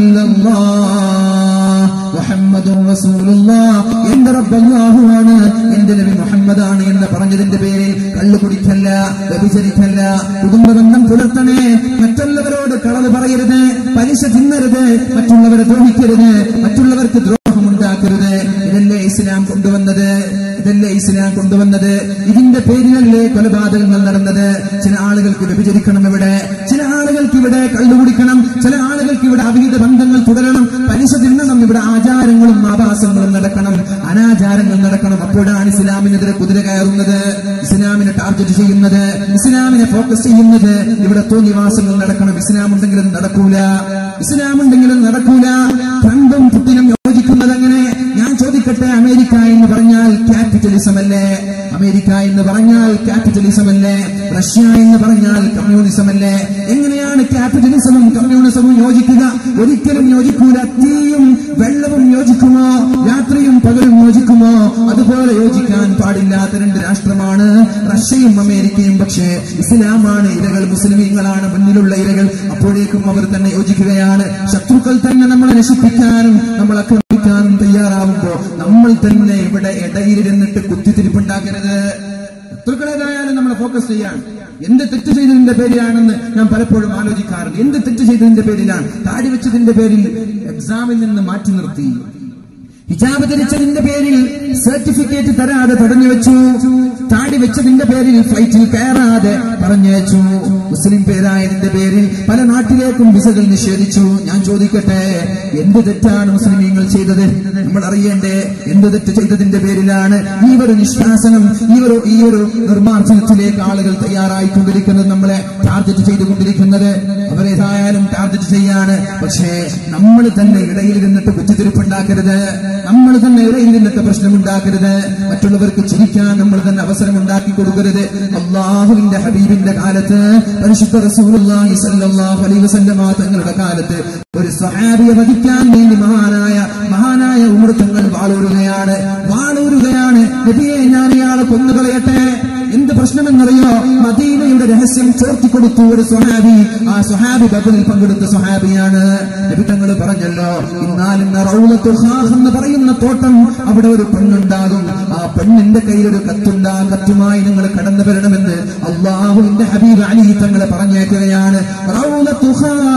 ഇല്ലല്ലാഹ് മുഹമ്മദുർ റസൂലുള്ളാഹ്, എന്റെ റബ്ബ് അല്ലാഹുവാണ്, എന്റെ നബി മുഹമ്മദാണ് എന്ന് പറഞ്ഞതിന്റെ പേരിൽ കള്ളു കുടിക്കല്ല, വ്യഭിചരിക്കല്ല, കുടുംബബന്ധം പുലർത്തണേ, മറ്റുള്ളവരോട് കളവ് പറയരുത്, പലിശ തിന്നരുത്, മറ്റുള്ളവരെ ദ്രോഹിക്കരുത്, മറ്റുള്ളവർക്ക് ദ്രോഹമുണ്ടാക്കരുത്. ഇതല്ലേ ഇസ്ലാം കൊണ്ടുവന്നത്? ഇതല്ലേ ഇസ്ലാം കൊണ്ടുവന്നത്? ഇതിന്റെ പേരിലല്ലേ കൊലപാതകങ്ങൾ നടന്നത്? ചില ആളുകൾക്ക് വ്യഭിചരിക്കണം ഇവിടെ, ചില ആളുകൾക്ക് ഇവിടെ കള്ളുകുടിക്കണം, ചില ആളുകൾക്ക് ഇവിടെ അവിഹിത ബന്ധങ്ങൾ തുടരണം, പലിശ തിന്നണം, ഇവിടെ ആചാരങ്ങളും ആഭാസങ്ങളും നടക്കണം, അനാചാരങ്ങൾ നടക്കണം. അപ്പോഴാണ് ഇസ്ലാമിനെതിരെ കുതിര കയറുന്നത്, ഇസ്ലാമിനെ ടാർഗറ്റ് ചെയ്യുന്നത്, ഇസ്ലാമിനെ ഫോക്കസ് ചെയ്യുന്നത്. ഇവിടെ തോന്നിവാസങ്ങൾ നടക്കണം. ഇസ്ലാം ഉണ്ടെങ്കിലും നടക്കൂല, ഇസ്ലാം ഉണ്ടെങ്കിലും നടക്കൂല. ട്രംപും പുടിനും യോജിക്കുന്നത് അങ്ങനെ. ഞാൻ ചോദിക്കട്ടെ, അമേരിക്ക എന്ന് പറഞ്ഞാൽ ക്യാപിറ്റലിസം അല്ലേ? അമേരിക്ക എന്ന് പറഞ്ഞാൽ ക്യാപിറ്റലിസം അല്ലേ? റഷ്യ എന്ന് പറഞ്ഞാൽ കമ്മ്യൂണിസം അല്ലേ? എങ്ങനെയാണ് ക്യാപിറ്റലിസവും കമ്മ്യൂണിസവും യോജിക്കുക? ഒരിക്കലും യോജിക്കൂല. തീയും വെള്ളവും യോജിക്കുമോ? രാത്രിയും പകലും യോജിക്കുമോ? അതുപോലെ യോജിക്കാൻ പാടില്ലാത്ത രണ്ട് രാഷ്ട്രമാണ് റഷ്യയും അമേരിക്കയും. പക്ഷേ ഇസ്ലാമാണ് ഇരകൾ, മുസ്ലിമീങ്ങളാണ് മുന്നിലുള്ള ഇരകൾ. അപ്പോഴേക്കും അവർ തന്നെ യോജിക്കുകയാണ്. ശത്രുക്കൾ തന്നെ നമ്മളെ നശിപ്പിക്കാനും നമ്മൾ ആക്രമിക്കാനും തയ്യാറാവുമ്പോ നമ്മൾ തന്നെ ഇവിടെ ഇടയിലിരുന്നിട്ട് കുത്തിത്തിരിപ്പുണ്ടാക്കരുത്. ശത്രുക്കളേതായാലും നമ്മളെ ഫോക്കസ് ചെയ്യാൻ. എന്ത് തെറ്റ് ചെയ്തതിന്റെ പേരിലാണെന്ന് ഞാൻ പലപ്പോഴും ആലോചിക്കാറുണ്ട്. എന്ത് തെറ്റ് ചെയ്തതിന്റെ പേരിലാണ്? താടി വെച്ചതിന്റെ പേരിൽ എക്സാമിൽ നിന്ന് മാറ്റി നിർത്തി, ഹിജാബ് ധരിച്ചതിന്റെ പേരിൽ സർട്ടിഫിക്കറ്റ് തരാതെ തടഞ്ഞു വെച്ചു, താടി വെച്ചതിന്റെ പേരിൽ ഫ്ലൈറ്റിൽ കയറാതെ പറഞ്ഞയച്ചു, മുസ്ലിം പേരായതിന്റെ പേരിൽ പല നാട്ടിലേക്കും വിസകൾ നിഷേധിച്ചു. ഞാൻ ചോദിക്കട്ടെ, എന്ത് തെറ്റാണ് മുസ്ലിമീങ്ങൾ ചെയ്തത്? നമ്മൾ അറിയേണ്ടേ എന്ത് തെറ്റ് ചെയ്തതിന്റെ പേരിലാണ് ഈ ഒരു നിഷ്കാസനം, ഈ ഒരു ഈ ഒരു നിർമ്മാർജ്ജനത്തിലേക്ക് ആളുകൾ തയ്യാറായിക്കൊണ്ടിരിക്കുന്നത്, നമ്മളെ ടാർഗറ്റ് ചെയ്തുകൊണ്ടിരിക്കുന്നത്? അവരേതായാലും ടാർഗറ്റ് ചെയ്യാണ്. പക്ഷേ നമ്മൾ തന്നെ ഇടയിൽ ഇരുന്നിട്ട് കുത്തിത്തിരിപ്പുണ്ടാക്കരുത്, നമ്മൾ തന്നെ ഇടയിൽ നിന്നിട്ട് പ്രശ്നമുണ്ടാക്കരുത്, മറ്റുള്ളവർക്ക് ചിരിക്കാൻ നമ്മൾ തന്നെ അവസരം ഉണ്ടാക്കി കൊടുക്കരുത്. അല്ലാഹുവിന്റെ ഹബീബിന്റെ കാലത്ത്, പരിശുദ്ധ റസൂലുള്ളാഹി സ്വല്ലല്ലാഹു അലൈഹി വസല്ലം തങ്ങളുടെ കാലത്ത് ഒരു സ്വഹാബിയെ വധിക്കാൻ വേണ്ടി മഹാനായ മഹാനായ ഉമർ തങ്ങൾ വാളൂരുകയാണ് വാളൂരുകയാണ് നബിയെ, ഞാൻ ഇയാളെ കൊന്നുകളയട്ടെ. എന്ത് പ്രശ്നമെന്നറിയോ? മദീനയുടെ രഹസ്യം ചോർത്തിക്കൊടുത്തു ഒരു സ്വഹാബി. ആ സ്വഹാബി ബദറിൽ പങ്കെടുത്ത സ്വഹാബിയാണ്. നബി തങ്ങൾ പറഞ്ഞല്ലോ, ഇന്നാലിന്ന റൗളത്തുൽ ഖാഖ് എന്ന് പറയുന്ന തോട്ടം, അവിടെ ഒരു പെണ്ണുണ്ടാകും, ആ പെണ്ണിന്റെ കയ്യിൽ ഒരു കത്തുണ്ടാ, കത്തുമായി നിങ്ങൾ കടന്നു വരണമെന്ന് അല്ലാഹുവിന്റെ ഹബീബ് അലി തങ്ങളെ പറഞ്ഞേക്കുകയാണ്. റൗളത്തുൽ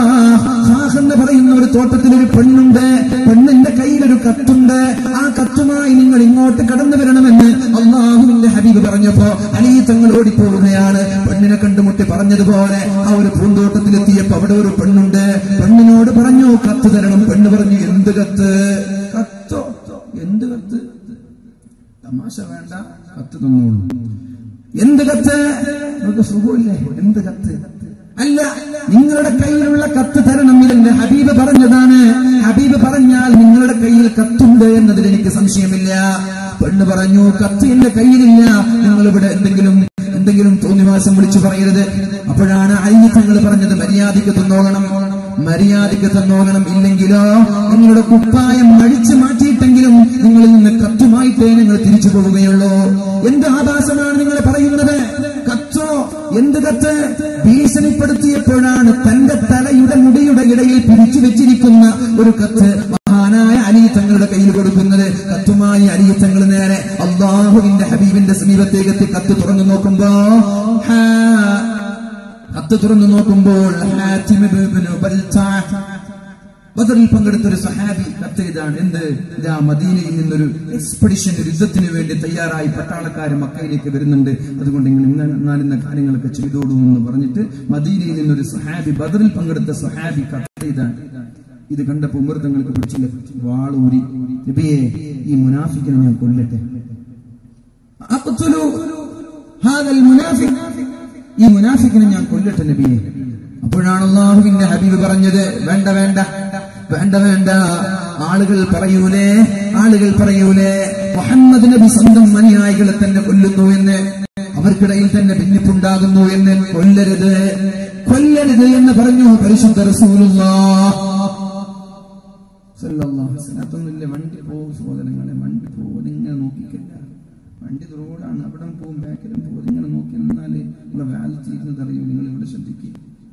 ഖാഖ് എന്ന് പറയുന്ന ഒരു തോട്ടത്തിൽ ഒരു പെണ്ണുണ്ട്, പെണ്ണിന്റെ കയ്യിൽ ഒരു കത്തുണ്ട്, ആ കത്തുമായി നിങ്ങൾ ഇങ്ങോട്ട് കടന്നു വരണമെന്ന് അല്ലാഹുവിന്റെ ഹബീബ് പറഞ്ഞപ്പോ അലി തങ്ങൾ ഓടിപ്പോവുകയാണ്. പെണ്ണിനെ കണ്ടുമുട്ടി പറഞ്ഞതുപോലെ ആ ഒരു പൂന്തോട്ടത്തിലെത്തിയപ്പോ അവിടെ ഒരു പെണ്ണുണ്ട്. പെണ്ണിനോട് പറഞ്ഞു, കത്ത് തരണം. പെണ്ണ് പറഞ്ഞു, എന്ത് കത്ത്? കത്തോ? എന്ത് കത്ത്? തമാശ വേണ്ട, കത്ത് തന്നോളൂ. എന്ത് കത്ത്? നമുക്ക് സുഖമില്ലേ? എന്ത് കത്ത്? അല്ല, നിങ്ങളുടെ കയ്യിലുള്ള കത്ത് തരണം. ഇതെന്റെ ഹബീബ് പറഞ്ഞതാണ്. ഹബീബ് പറഞ്ഞാൽ നിങ്ങളുടെ കയ്യിൽ കത്തുണ്ട് എന്നതിൽ എനിക്ക് സംശയമില്ല. പെണ്ണ് പറഞ്ഞു, കത്ത് എന്റെ കയ്യിലില്ല, നിങ്ങളിവിടെ എന്തെങ്കിലും എന്തെങ്കിലും തോന്നിവാസം വിളിച്ചു പറയരുത്. അപ്പോഴാണ് അലി തങ്ങൾ പറഞ്ഞത്, മര്യാദയ്ക്ക് തന്നോളണം, മര്യാദയ്ക്ക് തന്നോളണം. ഇല്ലെങ്കിലോ നിങ്ങളുടെ കുപ്പായം അഴിച്ചു മാറ്റിയിട്ടെങ്കിലും നിങ്ങളിൽ നിന്ന് കത്തുമായിട്ടേ നിങ്ങൾ തിരിച്ചു പോവുകയുള്ളൂ. എന്ത് ആഭാസമാണ് നിങ്ങൾ പറയുന്നത്? കത്തോ? എന്ത് കത്ത്? ഭീഷണിപ്പെടുത്തിയപ്പോഴാണ് തന്റെ തലയുടെ മുടിയുടെ ഇടയിൽ പിരിച്ചു വെച്ചിരിക്കുന്ന ഒരു കത്ത് മഹാനായ അലി തങ്ങളുടെ കയ്യിൽ കൊടുക്കുന്നത്. കത്തുമായി അലി തങ്ങൾ നേരെ അല്ലാഹുവിന്റെ ഹബീബിന്റെ സമീപത്തേക്ക് എത്തി. കത്ത് തുറന്നു നോക്കുമ്പോ കത്ത് തുറന്നു നോക്കുമ്പോൾ ബദറിൽ പങ്കെടുത്ത ഒരു സഹാബി കത്തെഴുതാണ്. എന്ത്? ഇതാ മദീനയിൽ നിന്നൊരു എക്സ്പെഡിഷൻ, ഒരു യുദ്ധത്തിന് വേണ്ടി തയ്യാറായി പട്ടാളക്കാർ മക്കയിലേക്ക് വരുന്നുണ്ട്, അതുകൊണ്ട് നിങ്ങൾ ഇന്ന കാര്യങ്ങളൊക്കെ ചെയ്തോളൂ എന്ന് പറഞ്ഞിട്ട് മദീനയിൽ നിന്നൊരു സഹാബി, ബദറിൽ പങ്കെടുത്ത സഹാബി കത്തെഴുതാണ്. ഇത് കണ്ടപ്പോൾ ഉമർ തങ്ങൾക്ക് പിടിച്ചില്ല, വാളൂരി, നബിയെ ഈ മുനാഫിക്കിനെ ഞാൻ കൊല്ലട്ടെ, ഈ മുനാഫിക്കിനെ ഞാൻ കൊല്ലട്ടെ നബിയെ. അപ്പോഴാണ് അല്ലാഹുവിന്റെ ഹബീബ് പറഞ്ഞത്, വേണ്ട വേണ്ട വേണ്ട വേണ്ട ആളുകൾ പറയൂലേ ആളുകൾ പറയൂലേ മുഹമ്മദ് നബി സ്വന്തം അനുയായികളെ തന്നെ കൊല്ലുന്നു എന്ന്, അവർക്കിടയിൽ തന്നെ ഭിന്നിപ്പുണ്ടാകുന്നു എന്ന്. കൊല്ലരുത് കൊല്ലരുത് എന്ന് പറഞ്ഞു പരിശുദ്ധ റസൂലുള്ളാഹ് സല്ലല്ലാഹു അലൈഹി വസല്ലം. അതൊന്നുമില്ല, വണ്ടി പോകും സഹോദരങ്ങളെ, വണ്ടി പോകും, ഇങ്ങനെ നോക്കിക്കല്ല, വണ്ടി റോഡാണ്, അവിടെ പോകും ബാക്കിലും പോകും, ഇങ്ങനെ നോക്കി നിന്നാല് നിങ്ങളെ വാലിറ്റി ഇരുന്നത് അറിയും. നിങ്ങൾ ഇവിടെ ശ്രദ്ധിക്കുക,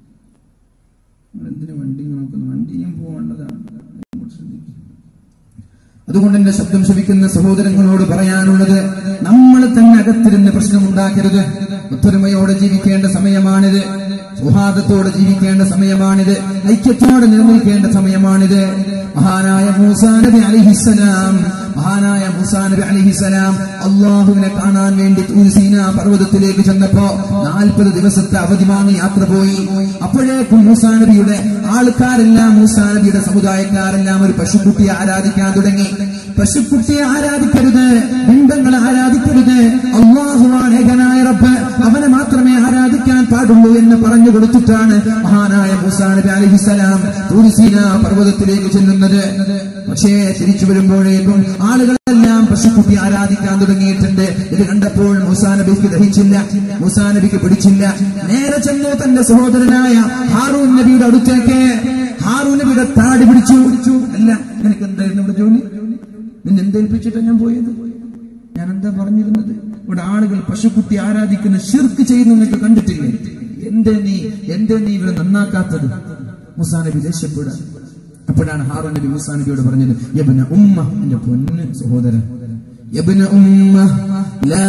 നിങ്ങൾ എന്തിനു വണ്ടി നോക്കുന്നു? വണ്ടിയും പോകേണ്ടതാണ്, ശ്രദ്ധിക്കുക. അതുകൊണ്ട് എന്റെ ശബ്ദം ശ്രവിക്കുന്ന സഹോദരങ്ങളോട് പറയാനുള്ളത്, നമ്മൾ തന്നെ അകത്തിരുന്ന് പ്രശ്നമുണ്ടാക്കരുത്. ഒത്തൊരുമയോടെ ജീവിക്കേണ്ട സമയമാണിത്, സൗഹാർദ്ദത്തോടെ ജീവിക്കേണ്ട സമയമാണിത്, ഐക്യത്തോടെ നിലനിൽക്കേണ്ട സമയമാണിത്. മഹാനായ മൂസാ നബി അലൈഹിസ്സലാം മഹാനായ മൂസാ നബി അലൈഹിസ്സലാം അള്ളാഹുവിനെ കാണാൻ വേണ്ടി തൂർ സീനാ പർവ്വതത്തിലേക്ക് ചെന്നപ്പോ നാൽപ്പത് ദിവസത്തെ അവധി വാങ്ങി യാത്ര പോയി. അപ്പോഴേക്കും മൂസാ നബിയുടെ ആൾക്കാരെല്ലാം, മൂസാ നബിയുടെ സമുദായക്കാരെല്ലാം ഒരു പശുക്കുട്ടിയെ ആരാധിക്കാൻ തുടങ്ങി. പശുക്കുട്ടിയെ ആരാധിക്കരുത്, ബിംബങ്ങളെ ആരാധിക്കരുത്, അല്ലാഹുവാണ് ഏകനായ റബ്ബ്, അവനെ മാത്രമേ ആരാധിക്കാൻ പാടുള്ളൂ എന്ന് പറഞ്ഞു കൊടുത്തിട്ടാണ് മഹാനായ മൂസാ നബി അലൈഹിസ്സലാം തൂർ സീനാ പർവ്വതത്തിലേക്ക് ചെല്ലുന്നത്. പക്ഷേ തിരിച്ചു വരുമ്പോഴേക്കും ആളുകളെല്ലാം പശുക്കുട്ടി ആരാധിക്കാൻ തുടങ്ങിയിട്ടുണ്ട്. ഇത് കണ്ടപ്പോൾ മൂസാ നബിക്ക് ദഹിച്ചില്ല, മൂസാ നബിക്ക് പിടിച്ചില്ല. നേരെ ചെന്നു തന്റെ സഹോദരനായ ഹാറൂൻ നബിയുടെ അടുത്തേക്ക്. ഹാറൂൻ നബിയുടെ താടി പിടിച്ചു. അല്ല, നിനക്ക് എന്തായിരുന്നു ഇവിടെ ജോലി? നിന്നെ എന്തേൽപ്പിച്ചിട്ടാണ് ഞാൻ പോയത്? ഞാൻ എന്താ പറഞ്ഞിരുന്നത്? ഇവിടെ ആളുകൾ പശുക്കുട്ടി ആരാധിക്കുന്ന ശിർക്ക് ചെയ്യുന്നു എന്നൊക്കെ കണ്ടിട്ടില്ലേ? എന്തേ നീ എന്തേ നീ ഇവിടെ നന്നാക്കാത്തത്? മൂസാ നബി ദേഷ്യപ്പെടുക. അപ്പോഴാണ് ഹാറൂൻ നബി മൂസാ നബിയോട് പറഞ്ഞത്, യബ്ന ഉമ്മ, എന്റെ പൊന്ന് സഹോദരൻ, യബ്ന ഉമ്മ ലാ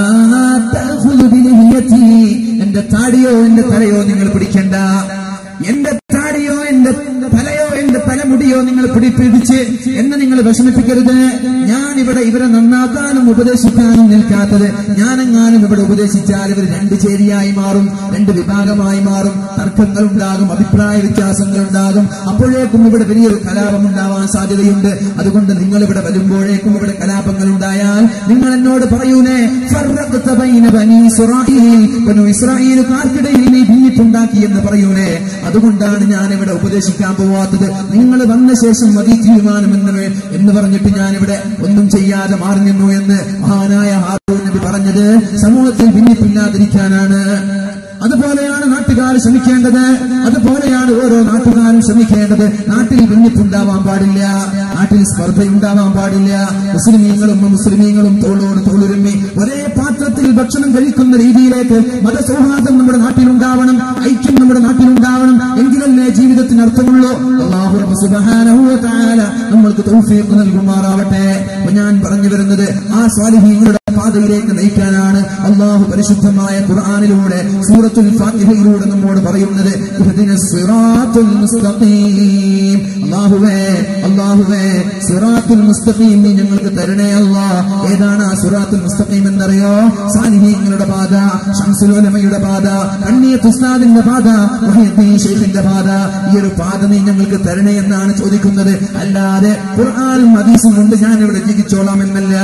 തഅഖുദു ബിലിഹ്യതി, എന്റെ താടിയോ എന്റെ തലയോ നിങ്ങൾ പിടിക്കണ്ട, എന്റെ താടിയോ എന്റെ തലയോ എന്റെ തലമുടിയോ നിങ്ങൾ പിടിപ്പിടിച്ച് എന്നെ നിങ്ങൾ വിഷമിപ്പിക്കരുത്. ഞാൻ ഇവിടെ ഇവരെ നന്നാക്കാനും ഉപദേശിക്കാനും നിൽക്കാത്തത്. ഞാനെങ്ങാനും ഇവിടെ ഉപദേശിച്ചാൽ ഇവർ രണ്ട് ചേരിയായി മാറും, രണ്ട് വിഭാഗമായി മാറും, തർക്കങ്ങൾ ഉണ്ടാകും, അഭിപ്രായ വ്യത്യാസങ്ങൾ ഉണ്ടാകും. അപ്പോഴേക്കും ഇവിടെ വലിയൊരു കലാപം ഉണ്ടാവാൻ സാധ്യതയുണ്ട്. അതുകൊണ്ട് നിങ്ങൾ ഇവിടെ വരുമ്പോഴേക്കും ഇവിടെ കലാപങ്ങൾ ഉണ്ടായാൽ നിങ്ങൾ എന്നോട് പറയൂലേ, ഫർറഖ്ത ബൈന ബനീ ഇസ്രാഈൽ, ബനൂ ഇസ്രാഈലുകാർക്കിടയിൽ നീ ഭിന്നിപ്പുണ്ടാക്കി എന്ന് പറയൂലേ. അതുകൊണ്ടാണ് ഞാൻ ഇവിടെ ഉപദേശിക്കാൻ പോവാത്തത്. നിങ്ങൾ വന്ന ശേഷം മതി തീരുമാനമെന്ന് എന്ന് പറഞ്ഞിട്ട് ഞാനിവിടെ ഒന്നും ചെയ്യാതെ മാറി നിന്നു എന്ന് മഹാനായ ഹാറൂൻ നബി പറഞ്ഞത് സമൂഹത്തിൽ ഭിന്നിപ്പില്ലാതിരിക്കാനാണ്. അതുപോലെയാണ് നാട്ടുകാർ ശ്രമിക്കേണ്ടത്, അതുപോലെയാണ് ഓരോ നാട്ടുകാരും ശ്രമിക്കേണ്ടത്. നാട്ടിൽ ഭിന്നിപ്പുണ്ടാവാൻ പാടില്ല, നാട്ടിൽ സ്പർദ്ധയുണ്ടാവാൻ പാടില്ല. മുസ്ലിമീങ്ങളും മുസ്ലിമീങ്ങളും തോളോട് തോളുരുമ്മി ഒരേ പാത്രത്തിൽ ഭക്ഷണം കഴിക്കുന്ന രീതിയിലേക്ക് മതസൗഹാർദ്ദം നമ്മുടെ നാട്ടിലുണ്ടാവണം, ഐക്യം നമ്മുടെ നാട്ടിലുണ്ടാവണം. എങ്കിലല്ലേ ജീവിതത്തിന് അർത്ഥമുള്ളൂ. അല്ലാഹു റബ്ബ് സുബ്ഹാനഹു വ തആല നമ്മൾക്ക് തൗഫീഖ് നൽകുമാറാവട്ടെ. ഞാൻ പറഞ്ഞു വരുന്നത് ആ സ്വാലിഹീങ്ങളുടെ പാതയിലേക്ക് നയിക്കാനാണ് അല്ലാഹു പരിശുദ്ധമായ ഖുർആനിലൂടെ സൂറത്തുൽ ഫാത്തിഹയിലൂടെ നമ്മോട് പറയുന്നത്, ഇഹ്ദിനസ് സിറാത്തുൽ മുസ്തഖീം. അല്ലാഹുവേ അല്ലാഹുവേ സിറാത്തുൽ മുസ്തഖീം നീ ഞങ്ങൾക്ക് തരണേ അല്ലാഹ്. ഏതാണ് ആ സിറാത്തുൽ മുസ്തഖീം എന്നറിയോ? സാലിഹീങ്ങളുടെ പാത, ശംസുൽ ഉലമയുടെ പാത, കണ്ണിയത്ത് ഉസ്താദിന്റെ പാത, മുഹയ്യിദ്ദീൻ ശൈഖിന്റെ പാത. ഈ ഒരു പാത നീ ഞങ്ങൾക്ക് തരണേ എന്നാണ് ചോദിക്കുന്നത്. അല്ലാതെ ഖുർആനും ഹദീസും കൊണ്ട് ഞാൻ ഇവിടെ ജീവിച്ചോളാം എന്നല്ല.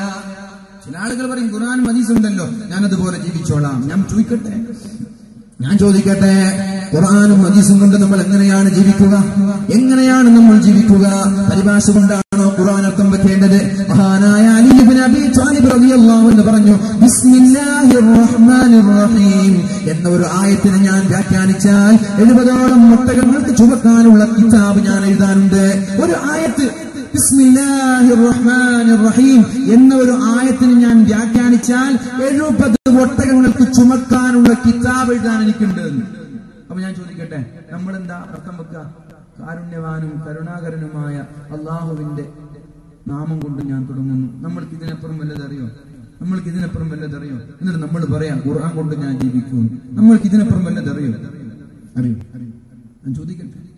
ചില ആളുകൾ പറയും ഖുർആനും ഹദീസും ഉണ്ടല്ലോ, ഞാനതുപോലെ ജീവിച്ചോളാം. ഞാൻ ചോദിക്കട്ടെ ഞാൻ ചോദിക്കട്ടെ ഖുർആനും ഹദീസും കൊണ്ട് നമ്മൾ എങ്ങനെയാണ് ജീവിക്കുക? എങ്ങനെയാണ് നമ്മൾ ജീവിക്കുക? പരിഭാഷ കൊണ്ടാണോ ഖുർആൻ അർത്ഥം വെക്കേണ്ടത്? മഹാനായ അലി ഇബ്നു അബീ ത്വാലിബ് റളിയല്ലാഹു അൻഹു പറഞ്ഞു, ബിസ്മില്ലാഹിർ റഹ്മാനിർ റഹീം എന്ന ഒരു ആയത്തിനെ ഞാൻ വ്യാഖ്യാനിച്ചാൽ എഴുപതോളം ഒട്ടകങ്ങൾക്ക് ചുമക്കാനുള്ള കിതാബ് ഞാൻ എഴുതാനുണ്ട്. ഒരു ആയത്ത് ബിസ്മില്ലാഹിർ റഹ്മാനിർ റഹീം എന്ന ഒരു ആയത്തിന് ഞാൻ വ്യാഖ്യാനിച്ചാൽ എഴുപത് ഒട്ടകങ്ങൾക്ക് ചുമക്കാനുള്ള കിതാബ് എഴുതാൻ എനിക്കുണ്ട്. അപ്പൊ ഞാൻ ചോദിക്കട്ടെ, നമ്മളെന്താ അർത്ഥം വെക്കുക? കാരുണ്യവാനും കരുണാകരനുമായ അള്ളാഹുവിന്റെ നാമം കൊണ്ട് ഞാൻ തുടങ്ങുന്നു. നമ്മൾക്ക് ഇതിനപ്പുറം വല്ലതറിയോ? നമ്മൾക്ക് ഇതിനപ്പുറം വല്ലതറിയോ? എന്നിട്ട് നമ്മൾ പറയാം ഖുർആൻ കൊണ്ട് ഞാൻ ജീവിക്കും. നമ്മൾക്ക് ഇതിനപ്പുറം വല്ലതറിയോ? അറിയോ? ഞാൻ ചോദിക്കട്ടെ.